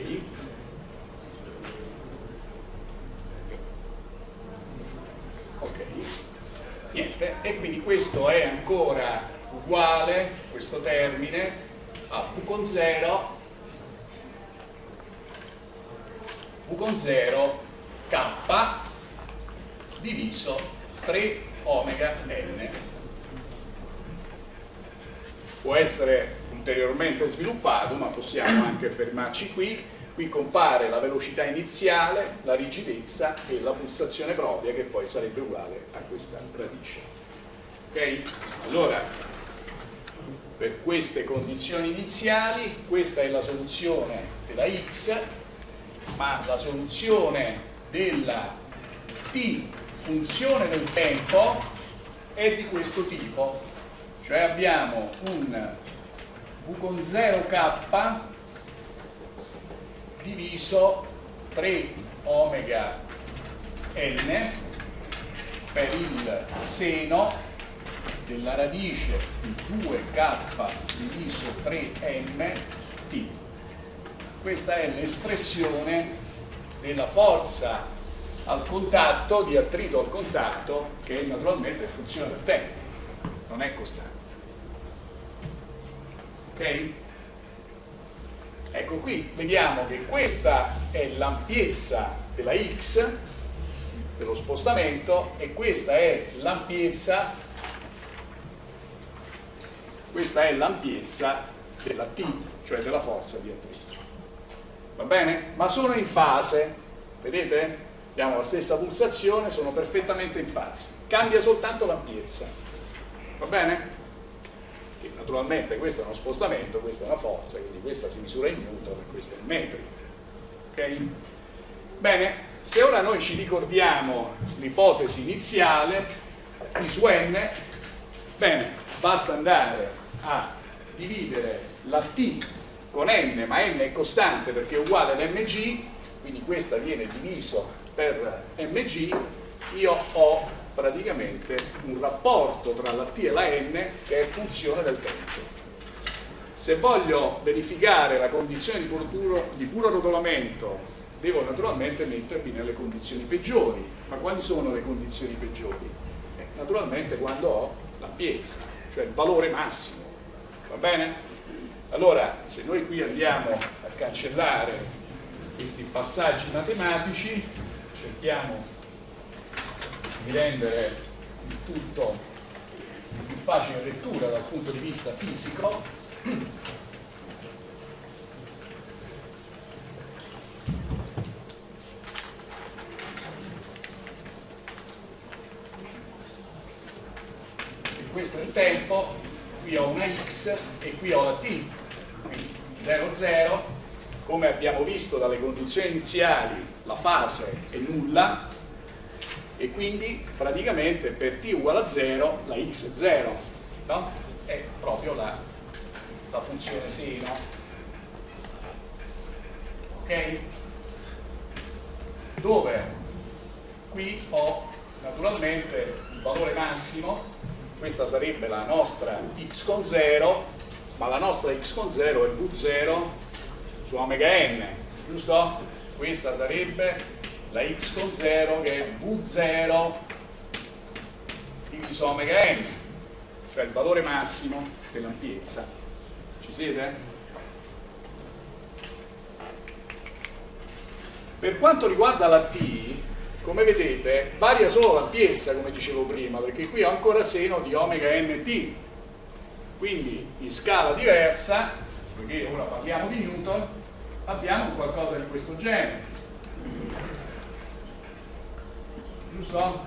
[SPEAKER 1] ok, niente, e quindi questo è ancora uguale, questo termine, a v con zero, v con zero k diviso tre omega n. Può essere ulteriormente sviluppato, ma possiamo anche fermarci qui. Qui compare la velocità iniziale, la rigidezza e la pulsazione propria, che poi sarebbe uguale a questa radice. Ok? Allora, per queste condizioni iniziali, questa è la soluzione della x, ma la soluzione della t funzione del tempo è di questo tipo, cioè abbiamo un v con zero k diviso tre omega n per il seno della radice di due k diviso tre m t. Questa è l'espressione della forza al contatto, di attrito al contatto, che naturalmente è funzione del tempo, non è costante. Ok? Ecco, qui vediamo che questa è l'ampiezza della x, dello spostamento, e questa è l'ampiezza, questa è l'ampiezza della t, cioè della forza di attrito. Va bene? Ma sono in fase, vedete? Abbiamo la stessa pulsazione, sono perfettamente in fase, cambia soltanto l'ampiezza. Va bene? E naturalmente questo è uno spostamento, questa è una forza, quindi questa si misura in newton e questa in metri. Ok? Bene, se ora noi ci ricordiamo l'ipotesi iniziale t su n, bene, basta andare a dividere la t con n, ma n è costante perché è uguale ad mg, quindi questa viene diviso per mg, io ho praticamente un rapporto tra la t e la n che è funzione del tempo. Se voglio verificare la condizione di puro, di puro rotolamento, devo naturalmente mettermi nelle condizioni peggiori. Ma quali sono le condizioni peggiori? Eh, naturalmente quando ho l'ampiezza, cioè il valore massimo. Va bene? Allora, se noi qui andiamo a cancellare questi passaggi matematici, cerchiamo di rendere il tutto di più facile lettura dal punto di vista fisico. Se questo è il tempo, qui ho una x e qui ho la t, quindi zero zero, come abbiamo visto dalle condizioni iniziali la fase è nulla, e quindi praticamente per t uguale a zero la x è zero, no? È proprio la, la funzione seno. Ok? Dove qui ho naturalmente il valore massimo, questa sarebbe la nostra x con zero, ma la nostra x con zero è v zero su omega n, giusto? Questa sarebbe la x con zero che è v zero diviso omega n, cioè il valore massimo dell'ampiezza. Ci siete? Per quanto riguarda la t, come vedete, varia solo l'ampiezza, come dicevo prima, perché qui ho ancora seno di omega nt. Quindi in scala diversa, perché ora parliamo di Newton, abbiamo qualcosa di questo genere. Giusto?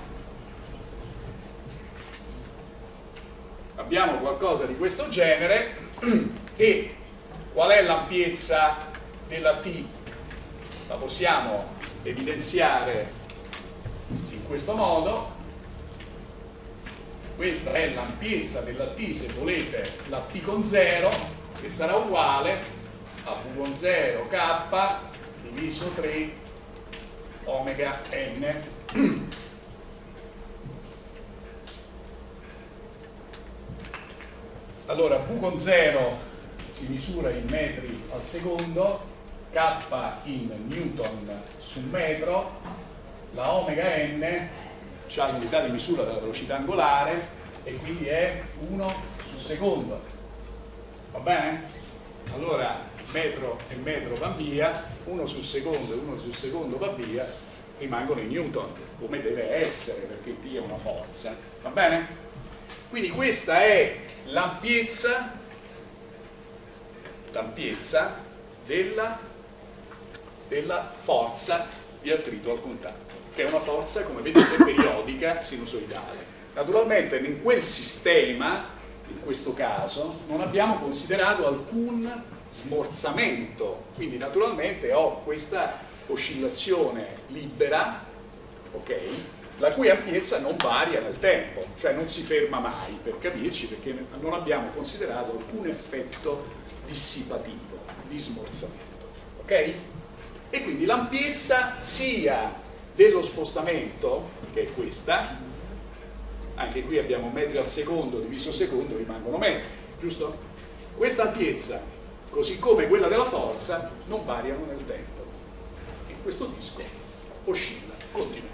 [SPEAKER 1] Abbiamo qualcosa di questo genere e qual è l'ampiezza della t? La possiamo evidenziare in questo modo. Questa è l'ampiezza della t, se volete, la t con zero, che sarà uguale a v con zero k diviso tre omega n. Allora, v con zero si misura in metri al secondo, k in newton su metro, la omega n ha l'unità di misura della velocità angolare e quindi è uno su secondo. Va bene? Allora metro e metro va via, uno su secondo e uno su secondo va via, rimangono in newton, come deve essere, perché t è una forza. Va bene? Quindi questa è l'ampiezza l'ampiezza della, della forza di attrito al contatto, che è una forza, come vedete, periodica sinusoidale. Naturalmente in quel sistema, in questo caso, non abbiamo considerato alcun smorzamento, quindi naturalmente ho questa oscillazione libera, ok? La cui ampiezza non varia nel tempo, cioè non si ferma mai, per capirci, perché non abbiamo considerato alcun effetto dissipativo, di smorzamento, ok? E quindi l'ampiezza sia dello spostamento, che è questa, anche qui abbiamo metri al secondo diviso secondo, rimangono metri, giusto? Questa ampiezza, così come quella della forza, non variano nel tempo, e questo disco oscilla continuamente.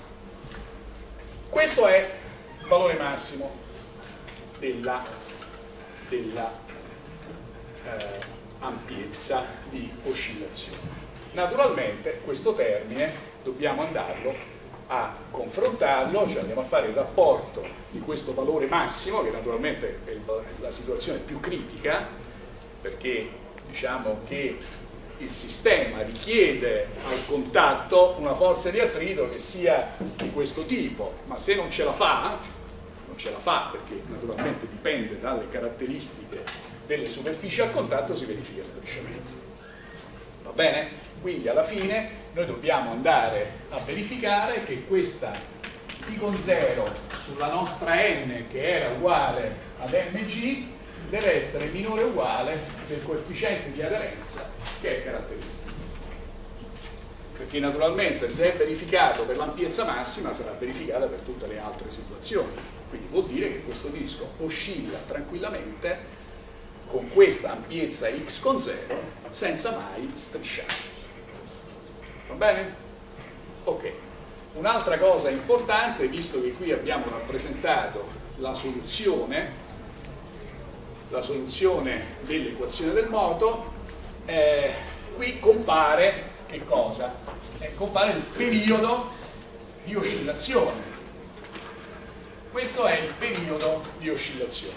[SPEAKER 1] Questo è il valore massimo della, della eh, ampiezza di oscillazione. Naturalmente questo termine dobbiamo andarlo a confrontarlo, cioè andiamo a fare il rapporto di questo valore massimo, che naturalmente è la situazione più critica, perché diciamo che il sistema richiede al contatto una forza di attrito che sia di questo tipo, ma se non ce la fa, non ce la fa perché naturalmente dipende dalle caratteristiche delle superfici a contatto, si verifica strisciamento. Va bene? Quindi alla fine noi dobbiamo andare a verificare che questa t con zero sulla nostra n, che era uguale ad mg, deve essere minore o uguale del coefficiente di aderenza, che è caratteristico. Perché naturalmente se è verificato per l'ampiezza massima sarà verificata per tutte le altre situazioni. Quindi vuol dire che questo disco oscilla tranquillamente con questa ampiezza x con zero senza mai strisciare. Va bene? Ok. Un'altra cosa importante, visto che qui abbiamo rappresentato la soluzione la soluzione dell'equazione del moto, eh, qui compare che cosa? Eh, compare il periodo di oscillazione. Questo è il periodo di oscillazione.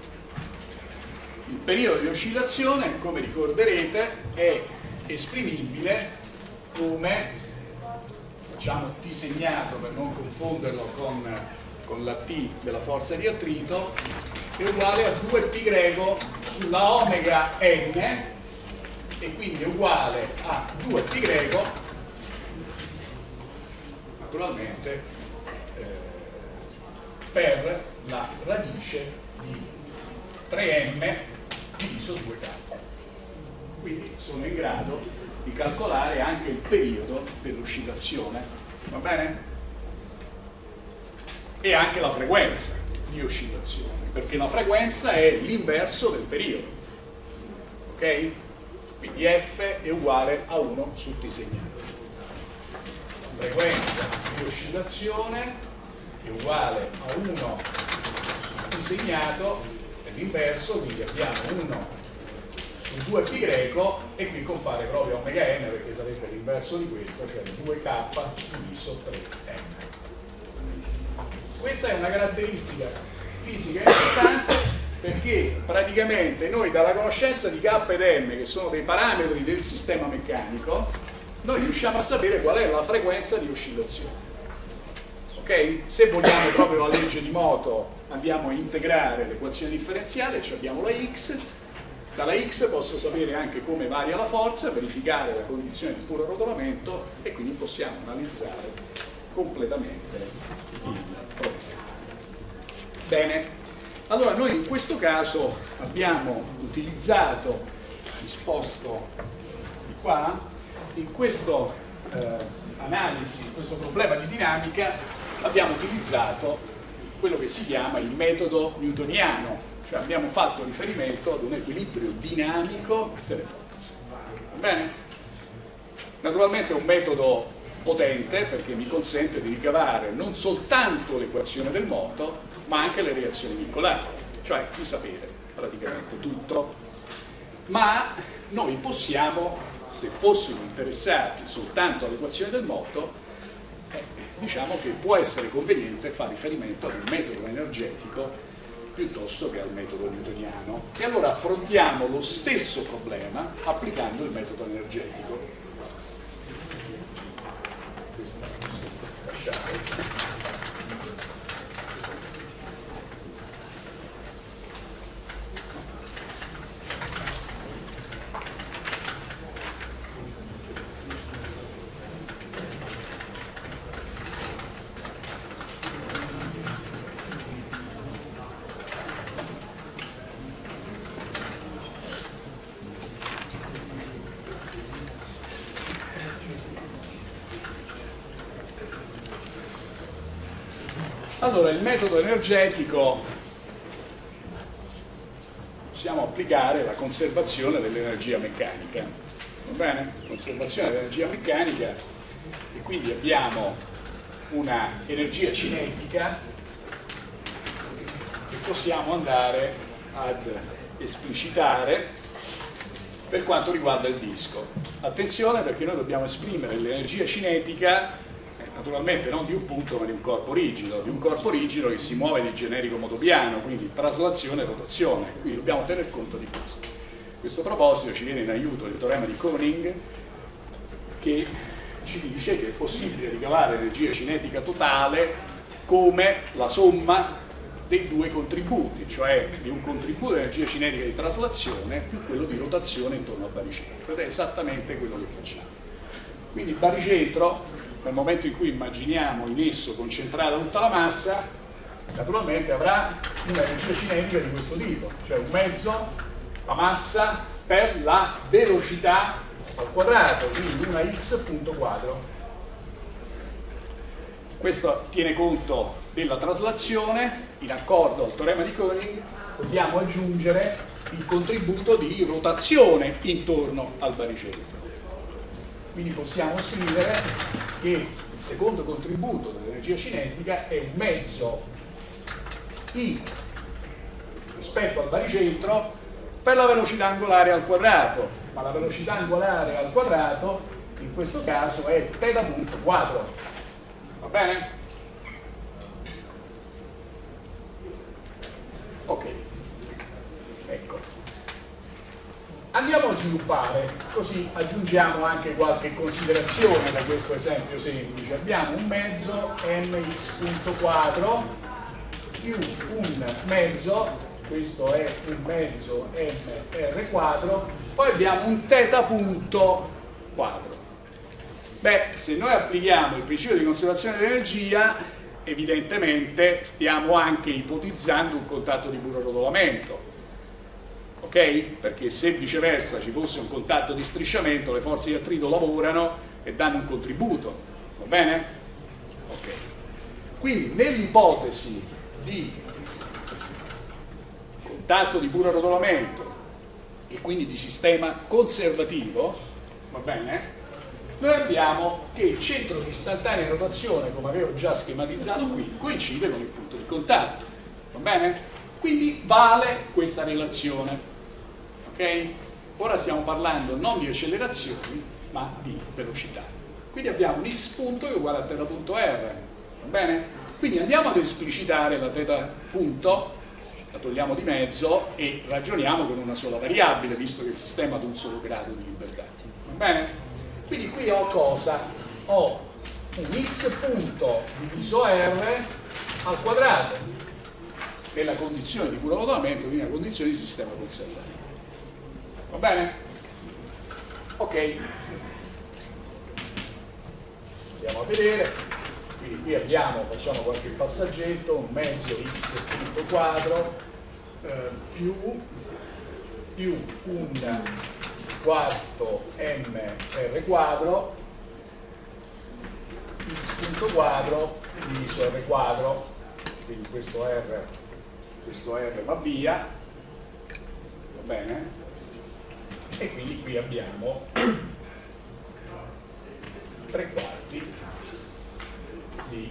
[SPEAKER 1] Il periodo di oscillazione, come ricorderete, è esprimibile come, facciamo t segnato per non confonderlo con, con la t della forza di attrito, è uguale a due pi greco sulla omega n, e quindi è uguale a due pi greco naturalmente eh, per la radice di tre m diviso due k. Quindi sono in grado di calcolare anche il periodo dell'oscillazione, va bene? E anche la frequenza di oscillazione, perché la frequenza è l'inverso del periodo, ok? Quindi f è uguale a uno su t segnato. frequenza di oscillazione è uguale a uno disegnato e l'inverso, quindi abbiamo uno su due pi greco e qui compare proprio omega n perché sarebbe l'inverso di questo, cioè due k diviso tre m. Questa è una caratteristica fisica importante perché praticamente noi dalla conoscenza di k ed m, che sono dei parametri del sistema meccanico, noi riusciamo a sapere qual è la frequenza di oscillazione. Ok? Se vogliamo proprio la legge di Moto andiamo a integrare l'equazione differenziale, ci abbiamo la x. Dalla x posso sapere anche come varia la forza, verificare la condizione di puro rotolamento e quindi possiamo analizzare completamente il problema. Bene, allora noi in questo caso abbiamo utilizzato, risposto di qua, in questa eh, analisi, in questo problema di dinamica, abbiamo utilizzato quello che si chiama il metodo newtoniano. Cioè abbiamo fatto riferimento ad un equilibrio dinamico delle forze. Va bene? Naturalmente è un metodo potente perché mi consente di ricavare non soltanto l'equazione del moto, ma anche le reazioni vincolari, cioè di sapere praticamente tutto. Ma noi possiamo, se fossimo interessati soltanto all'equazione del moto, eh, diciamo che può essere conveniente fare riferimento ad un metodo energetico piuttosto che al metodo newtoniano. E allora affrontiamo lo stesso problema applicando il metodo energetico. Questa lasciare. Allora, il metodo energetico possiamo applicare la conservazione dell'energia meccanica. Va bene? Conservazione dell'energia meccanica e quindi abbiamo una energia cinetica che possiamo andare ad esplicitare per quanto riguarda il disco. Attenzione perché noi dobbiamo esprimere l'energia cinetica naturalmente non di un punto ma di un corpo rigido, di un corpo rigido che si muove di generico modo piano, quindi traslazione e rotazione, quindi dobbiamo tener conto di questo. A questo proposito ci viene in aiuto il teorema di Koning che ci dice che è possibile ricavare energia cinetica totale come la somma dei due contributi, cioè di un contributo di energia cinetica di traslazione più quello di rotazione intorno al baricentro, ed è esattamente quello che facciamo. Quindi il baricentro, nel momento in cui immaginiamo in esso concentrata tutta la massa, naturalmente avrà un'energia cinetica di questo tipo, cioè un mezzo la massa per la velocità al quadrato, quindi una x punto quadro. Questo tiene conto della traslazione, in accordo al teorema di Koning dobbiamo aggiungere il contributo di rotazione intorno al baricentro. Quindi possiamo scrivere che il secondo contributo dell'energia cinetica è un mezzo I rispetto al baricentro per la velocità angolare al quadrato, ma la velocità angolare al quadrato in questo caso è θ punto quadro. Va bene? Ok. Ecco. Andiamo a sviluppare, così aggiungiamo anche qualche considerazione da questo esempio semplice. Abbiamo un mezzo mx punto quadro più un mezzo, questo è un mezzo mr quadro, poi abbiamo un θ punto quadro. Beh, se noi applichiamo il principio di conservazione dell'energia, evidentemente stiamo anche ipotizzando un contatto di puro rotolamento. Ok? Perché se viceversa ci fosse un contatto di strisciamento, le forze di attrito lavorano e danno un contributo. Va bene? Ok. Quindi nell'ipotesi di contatto di puro rotolamento e quindi di sistema conservativo, va bene? noi abbiamo che il centro di istantanea rotazione, come avevo già schematizzato qui, coincide con il punto di contatto, va bene? Quindi vale questa relazione, ok? Ora stiamo parlando non di accelerazioni ma di velocità, quindi abbiamo un x punto che è uguale a θ punto r, va bene? Quindi andiamo ad esplicitare la θ punto, la togliamo di mezzo e ragioniamo con una sola variabile, visto che il sistema ha un solo grado di libertà, va bene? Quindi qui ho cosa? Ho un x punto diviso r al quadrato nella condizione di puro rotolamento, quindi nella condizione di sistema conservato. Va bene? Ok. Andiamo a vedere. Quindi qui abbiamo, facciamo qualche passaggetto, un mezzo x punto quadro eh, più, più un quarto mr quadro x punto quadro diviso r quadro, quindi questo r, questo r va via, va bene? E quindi qui abbiamo tre quarti di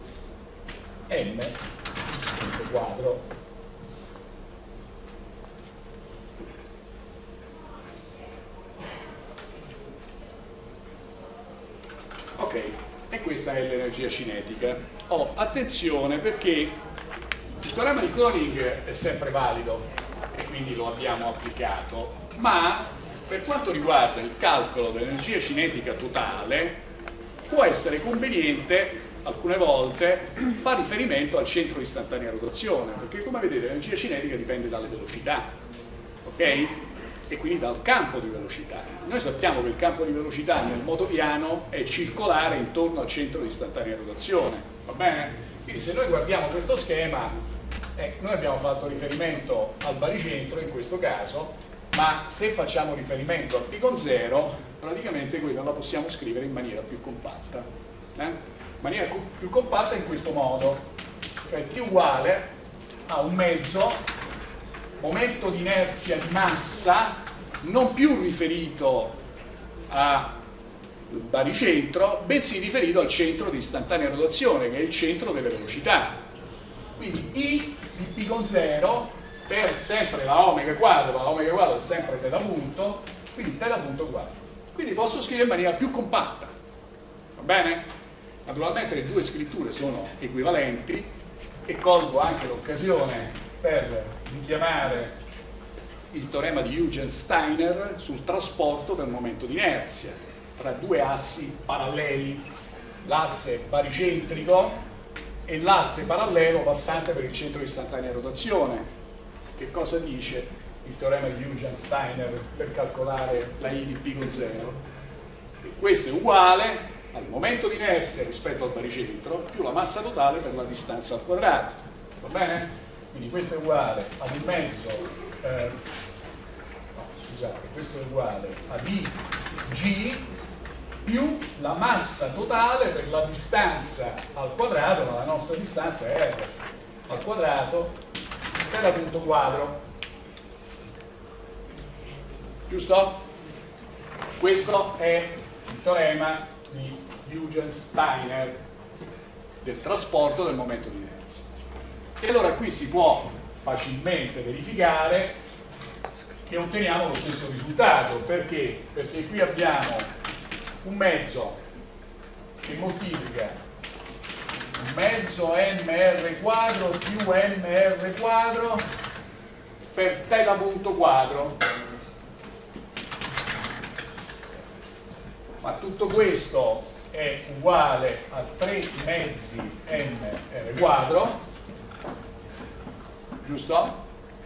[SPEAKER 1] m x punto quadro ok, e questa è l'energia cinetica. Oh, attenzione perché il teorema di Koenig è sempre valido e quindi lo abbiamo applicato, ma per quanto riguarda il calcolo dell'energia cinetica totale può essere conveniente alcune volte fare riferimento al centro di istantanea rotazione, perché come vedete l'energia cinetica dipende dalle velocità, ok? E quindi dal campo di velocità. Noi sappiamo che il campo di velocità nel moto piano è circolare intorno al centro di istantanea rotazione, va bene? Quindi se noi guardiamo questo schema, eh, noi abbiamo fatto riferimento al baricentro in questo caso, ma se facciamo riferimento al P con zero, praticamente quella la possiamo scrivere in maniera più compatta. Eh? In maniera più compatta in questo modo, cioè T uguale a un mezzo momento di inerzia di massa non più riferito al baricentro, bensì riferito al centro di istantanea rotazione, che è il centro delle velocità. Quindi I di P con zero per sempre la omega quadro, la omega quadro è sempre θ punto, quindi θ punto quadro. Quindi posso scrivere in maniera più compatta, va bene? Naturalmente le due scritture sono equivalenti e colgo anche l'occasione per richiamare il teorema di Huygens-Steiner sul trasporto del momento di inerzia tra due assi paralleli, l'asse baricentrico e l'asse parallelo passante per il centro di istantanea rotazione. Che cosa dice il teorema di Huygens-Steiner per calcolare la I di P con zero? Che questo è uguale al momento di inerzia rispetto al baricentro più la massa totale per la distanza al quadrato, va bene? Quindi questo è uguale ad un mezzo, eh, no, scusate, questo è uguale a dg più la massa totale per la distanza al quadrato, ma la nostra distanza è r al quadrato per punto quadro. Giusto? Questo è il teorema di Huygens-Steiner del trasporto del momento di inerzia. E allora qui si può facilmente verificare che otteniamo lo stesso risultato. Perché? Perché qui abbiamo un mezzo che moltiplica un mezzo mr quadro più mr quadro per θ punto quadro. Ma tutto questo è uguale a tre mezzi mr quadro, giusto?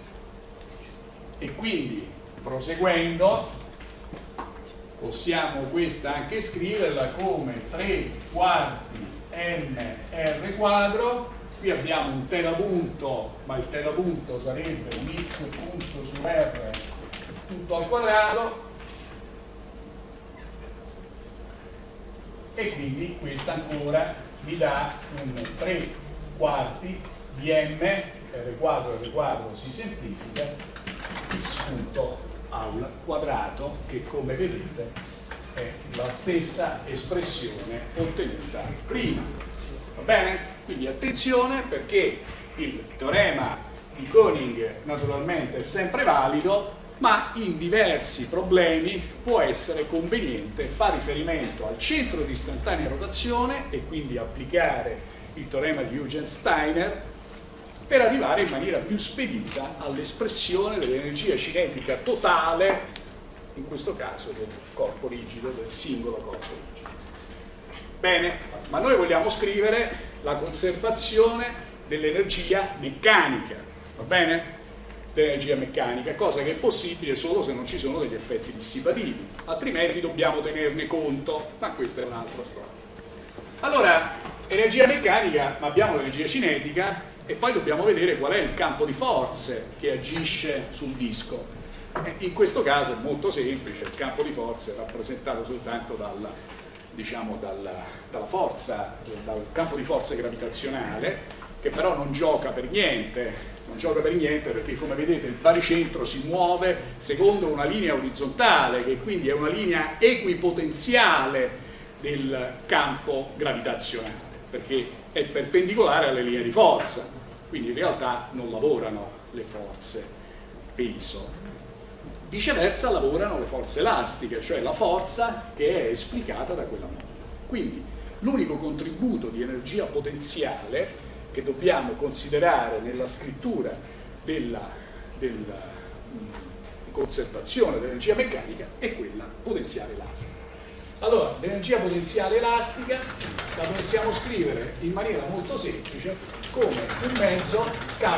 [SPEAKER 1] E quindi proseguendo possiamo questa anche scriverla come tre quarti mr quadro. Qui abbiamo un θ punto, ma il θ punto sarebbe un x punto su r tutto al quadrato, e quindi questa ancora mi dà un tre quarti di m, r quadro, r quadro si semplifica, x punto al quadrato, che come vedete è la stessa espressione ottenuta prima. Va bene? Quindi attenzione, perché il teorema di Koenig naturalmente è sempre valido, ma in diversi problemi può essere conveniente fare riferimento al centro di istantanea rotazione e quindi applicare il teorema di Eugen Steiner per arrivare in maniera più spedita all'espressione dell'energia cinetica totale, in questo caso del corpo rigido, del singolo corpo rigido. Bene, ma noi vogliamo scrivere la conservazione dell'energia meccanica, va bene? Dell'energia meccanica, cosa che è possibile solo se non ci sono degli effetti dissipativi, altrimenti dobbiamo tenerne conto, ma questa è un'altra storia. Allora, energia meccanica, ma abbiamo l'energia cinetica e poi dobbiamo vedere qual è il campo di forze che agisce sul disco. In questo caso è molto semplice, il campo di forze è rappresentato soltanto dal, diciamo, dalla, dalla forza, dal campo di forze gravitazionale, che però non gioca per niente, non gioca per niente perché, come vedete, il baricentro si muove secondo una linea orizzontale, che quindi è una linea equipotenziale del campo gravitazionale, perché è perpendicolare alle linee di forza, quindi in realtà non lavorano le forze peso. Viceversa lavorano le forze elastiche, cioè la forza che è esplicata da quella molla. Quindi l'unico contributo di energia potenziale che dobbiamo considerare nella scrittura della, della mh, conservazione dell'energia meccanica è quella potenziale elastica. Allora, l'energia potenziale elastica la possiamo scrivere in maniera molto semplice come un mezzo K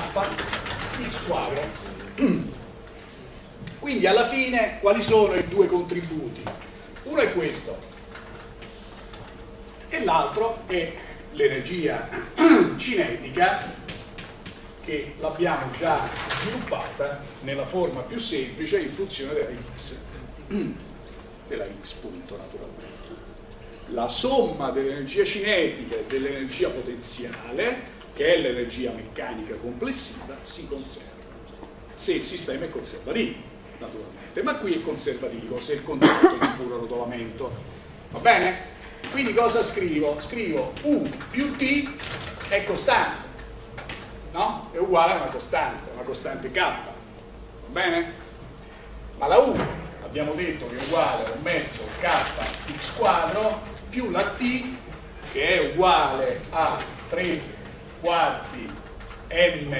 [SPEAKER 1] x quadro. Quindi alla fine quali sono i due contributi? Uno è questo e l'altro è l'energia cinetica, che l'abbiamo già sviluppata nella forma più semplice in funzione della x, della x punto naturalmente. La somma dell'energia cinetica e dell'energia potenziale, che è l'energia meccanica complessiva, si conserva se il sistema è conservativo, naturalmente, ma qui è conservativo se il contenuto è di puro rotolamento. Va bene? Quindi cosa scrivo? Scrivo U più T è costante, no? È uguale a una costante, una costante K, va bene? Ma la U abbiamo detto che è uguale a un mezzo K x quadro più la T, che è uguale a tre quarti m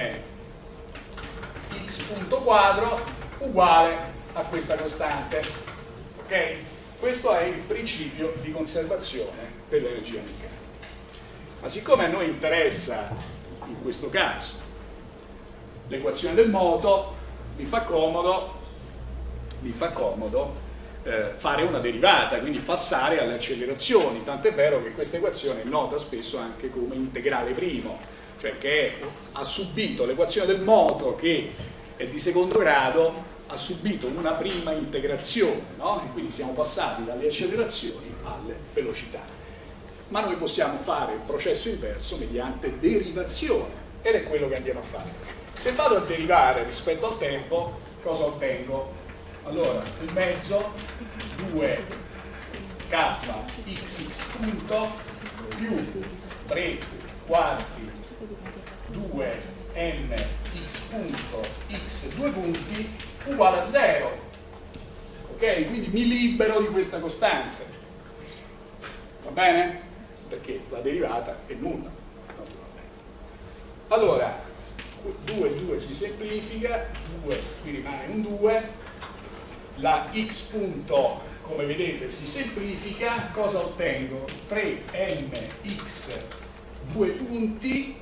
[SPEAKER 1] x punto quadro, uguale a questa costante, ok? Questo è il principio di conservazione dell'energia meccanica. Ma siccome a noi interessa, in questo caso, l'equazione del moto, mi fa comodo, mi fa comodo eh, fare una derivata, quindi passare alle accelerazioni, tant'è vero che questa equazione è nota spesso anche come integrale primo, cioè che ha subito l'equazione del moto, che è di secondo grado, ha subito una prima integrazione, no? E quindi siamo passati dalle accelerazioni alle velocità. Ma noi possiamo fare il processo inverso mediante derivazione, ed è quello che andiamo a fare. Se vado a derivare rispetto al tempo, cosa ottengo? Allora, il mezzo due k xx punto più tre quarti due m x punto x due punti uguale a zero, ok? Quindi mi libero di questa costante, va bene? Perché la derivata è nulla, naturalmente. Allora, due e due si semplifica, due qui rimane un due, la x punto, come vedete, si semplifica, cosa ottengo? tre m x due punti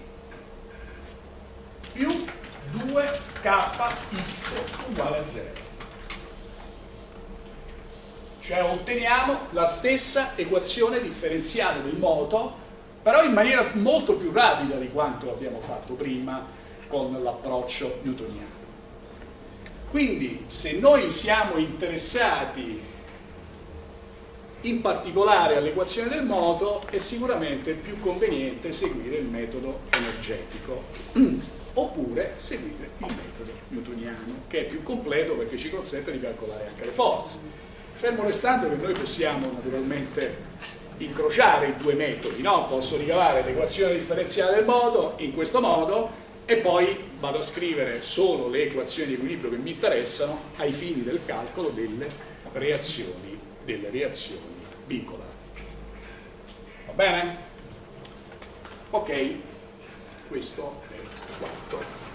[SPEAKER 1] più due k x uguale a zero. Cioè otteniamo la stessa equazione differenziale del moto, però in maniera molto più rapida di quanto abbiamo fatto prima con l'approccio newtoniano. Quindi se noi siamo interessati in particolare all'equazione del moto, è sicuramente più conveniente seguire il metodo energetico oppure seguire il metodo newtoniano, che è più completo perché ci consente di calcolare anche le forze.
[SPEAKER 2] fermo restando che noi possiamo naturalmente incrociare i due metodi, no? Posso ricavare l'equazione differenziale del moto in questo modo e poi vado a scrivere solo le equazioni di equilibrio che mi interessano ai fini del calcolo delle reazioni, delle reazioni vincolati. Va bene? Ok, questo è quanto.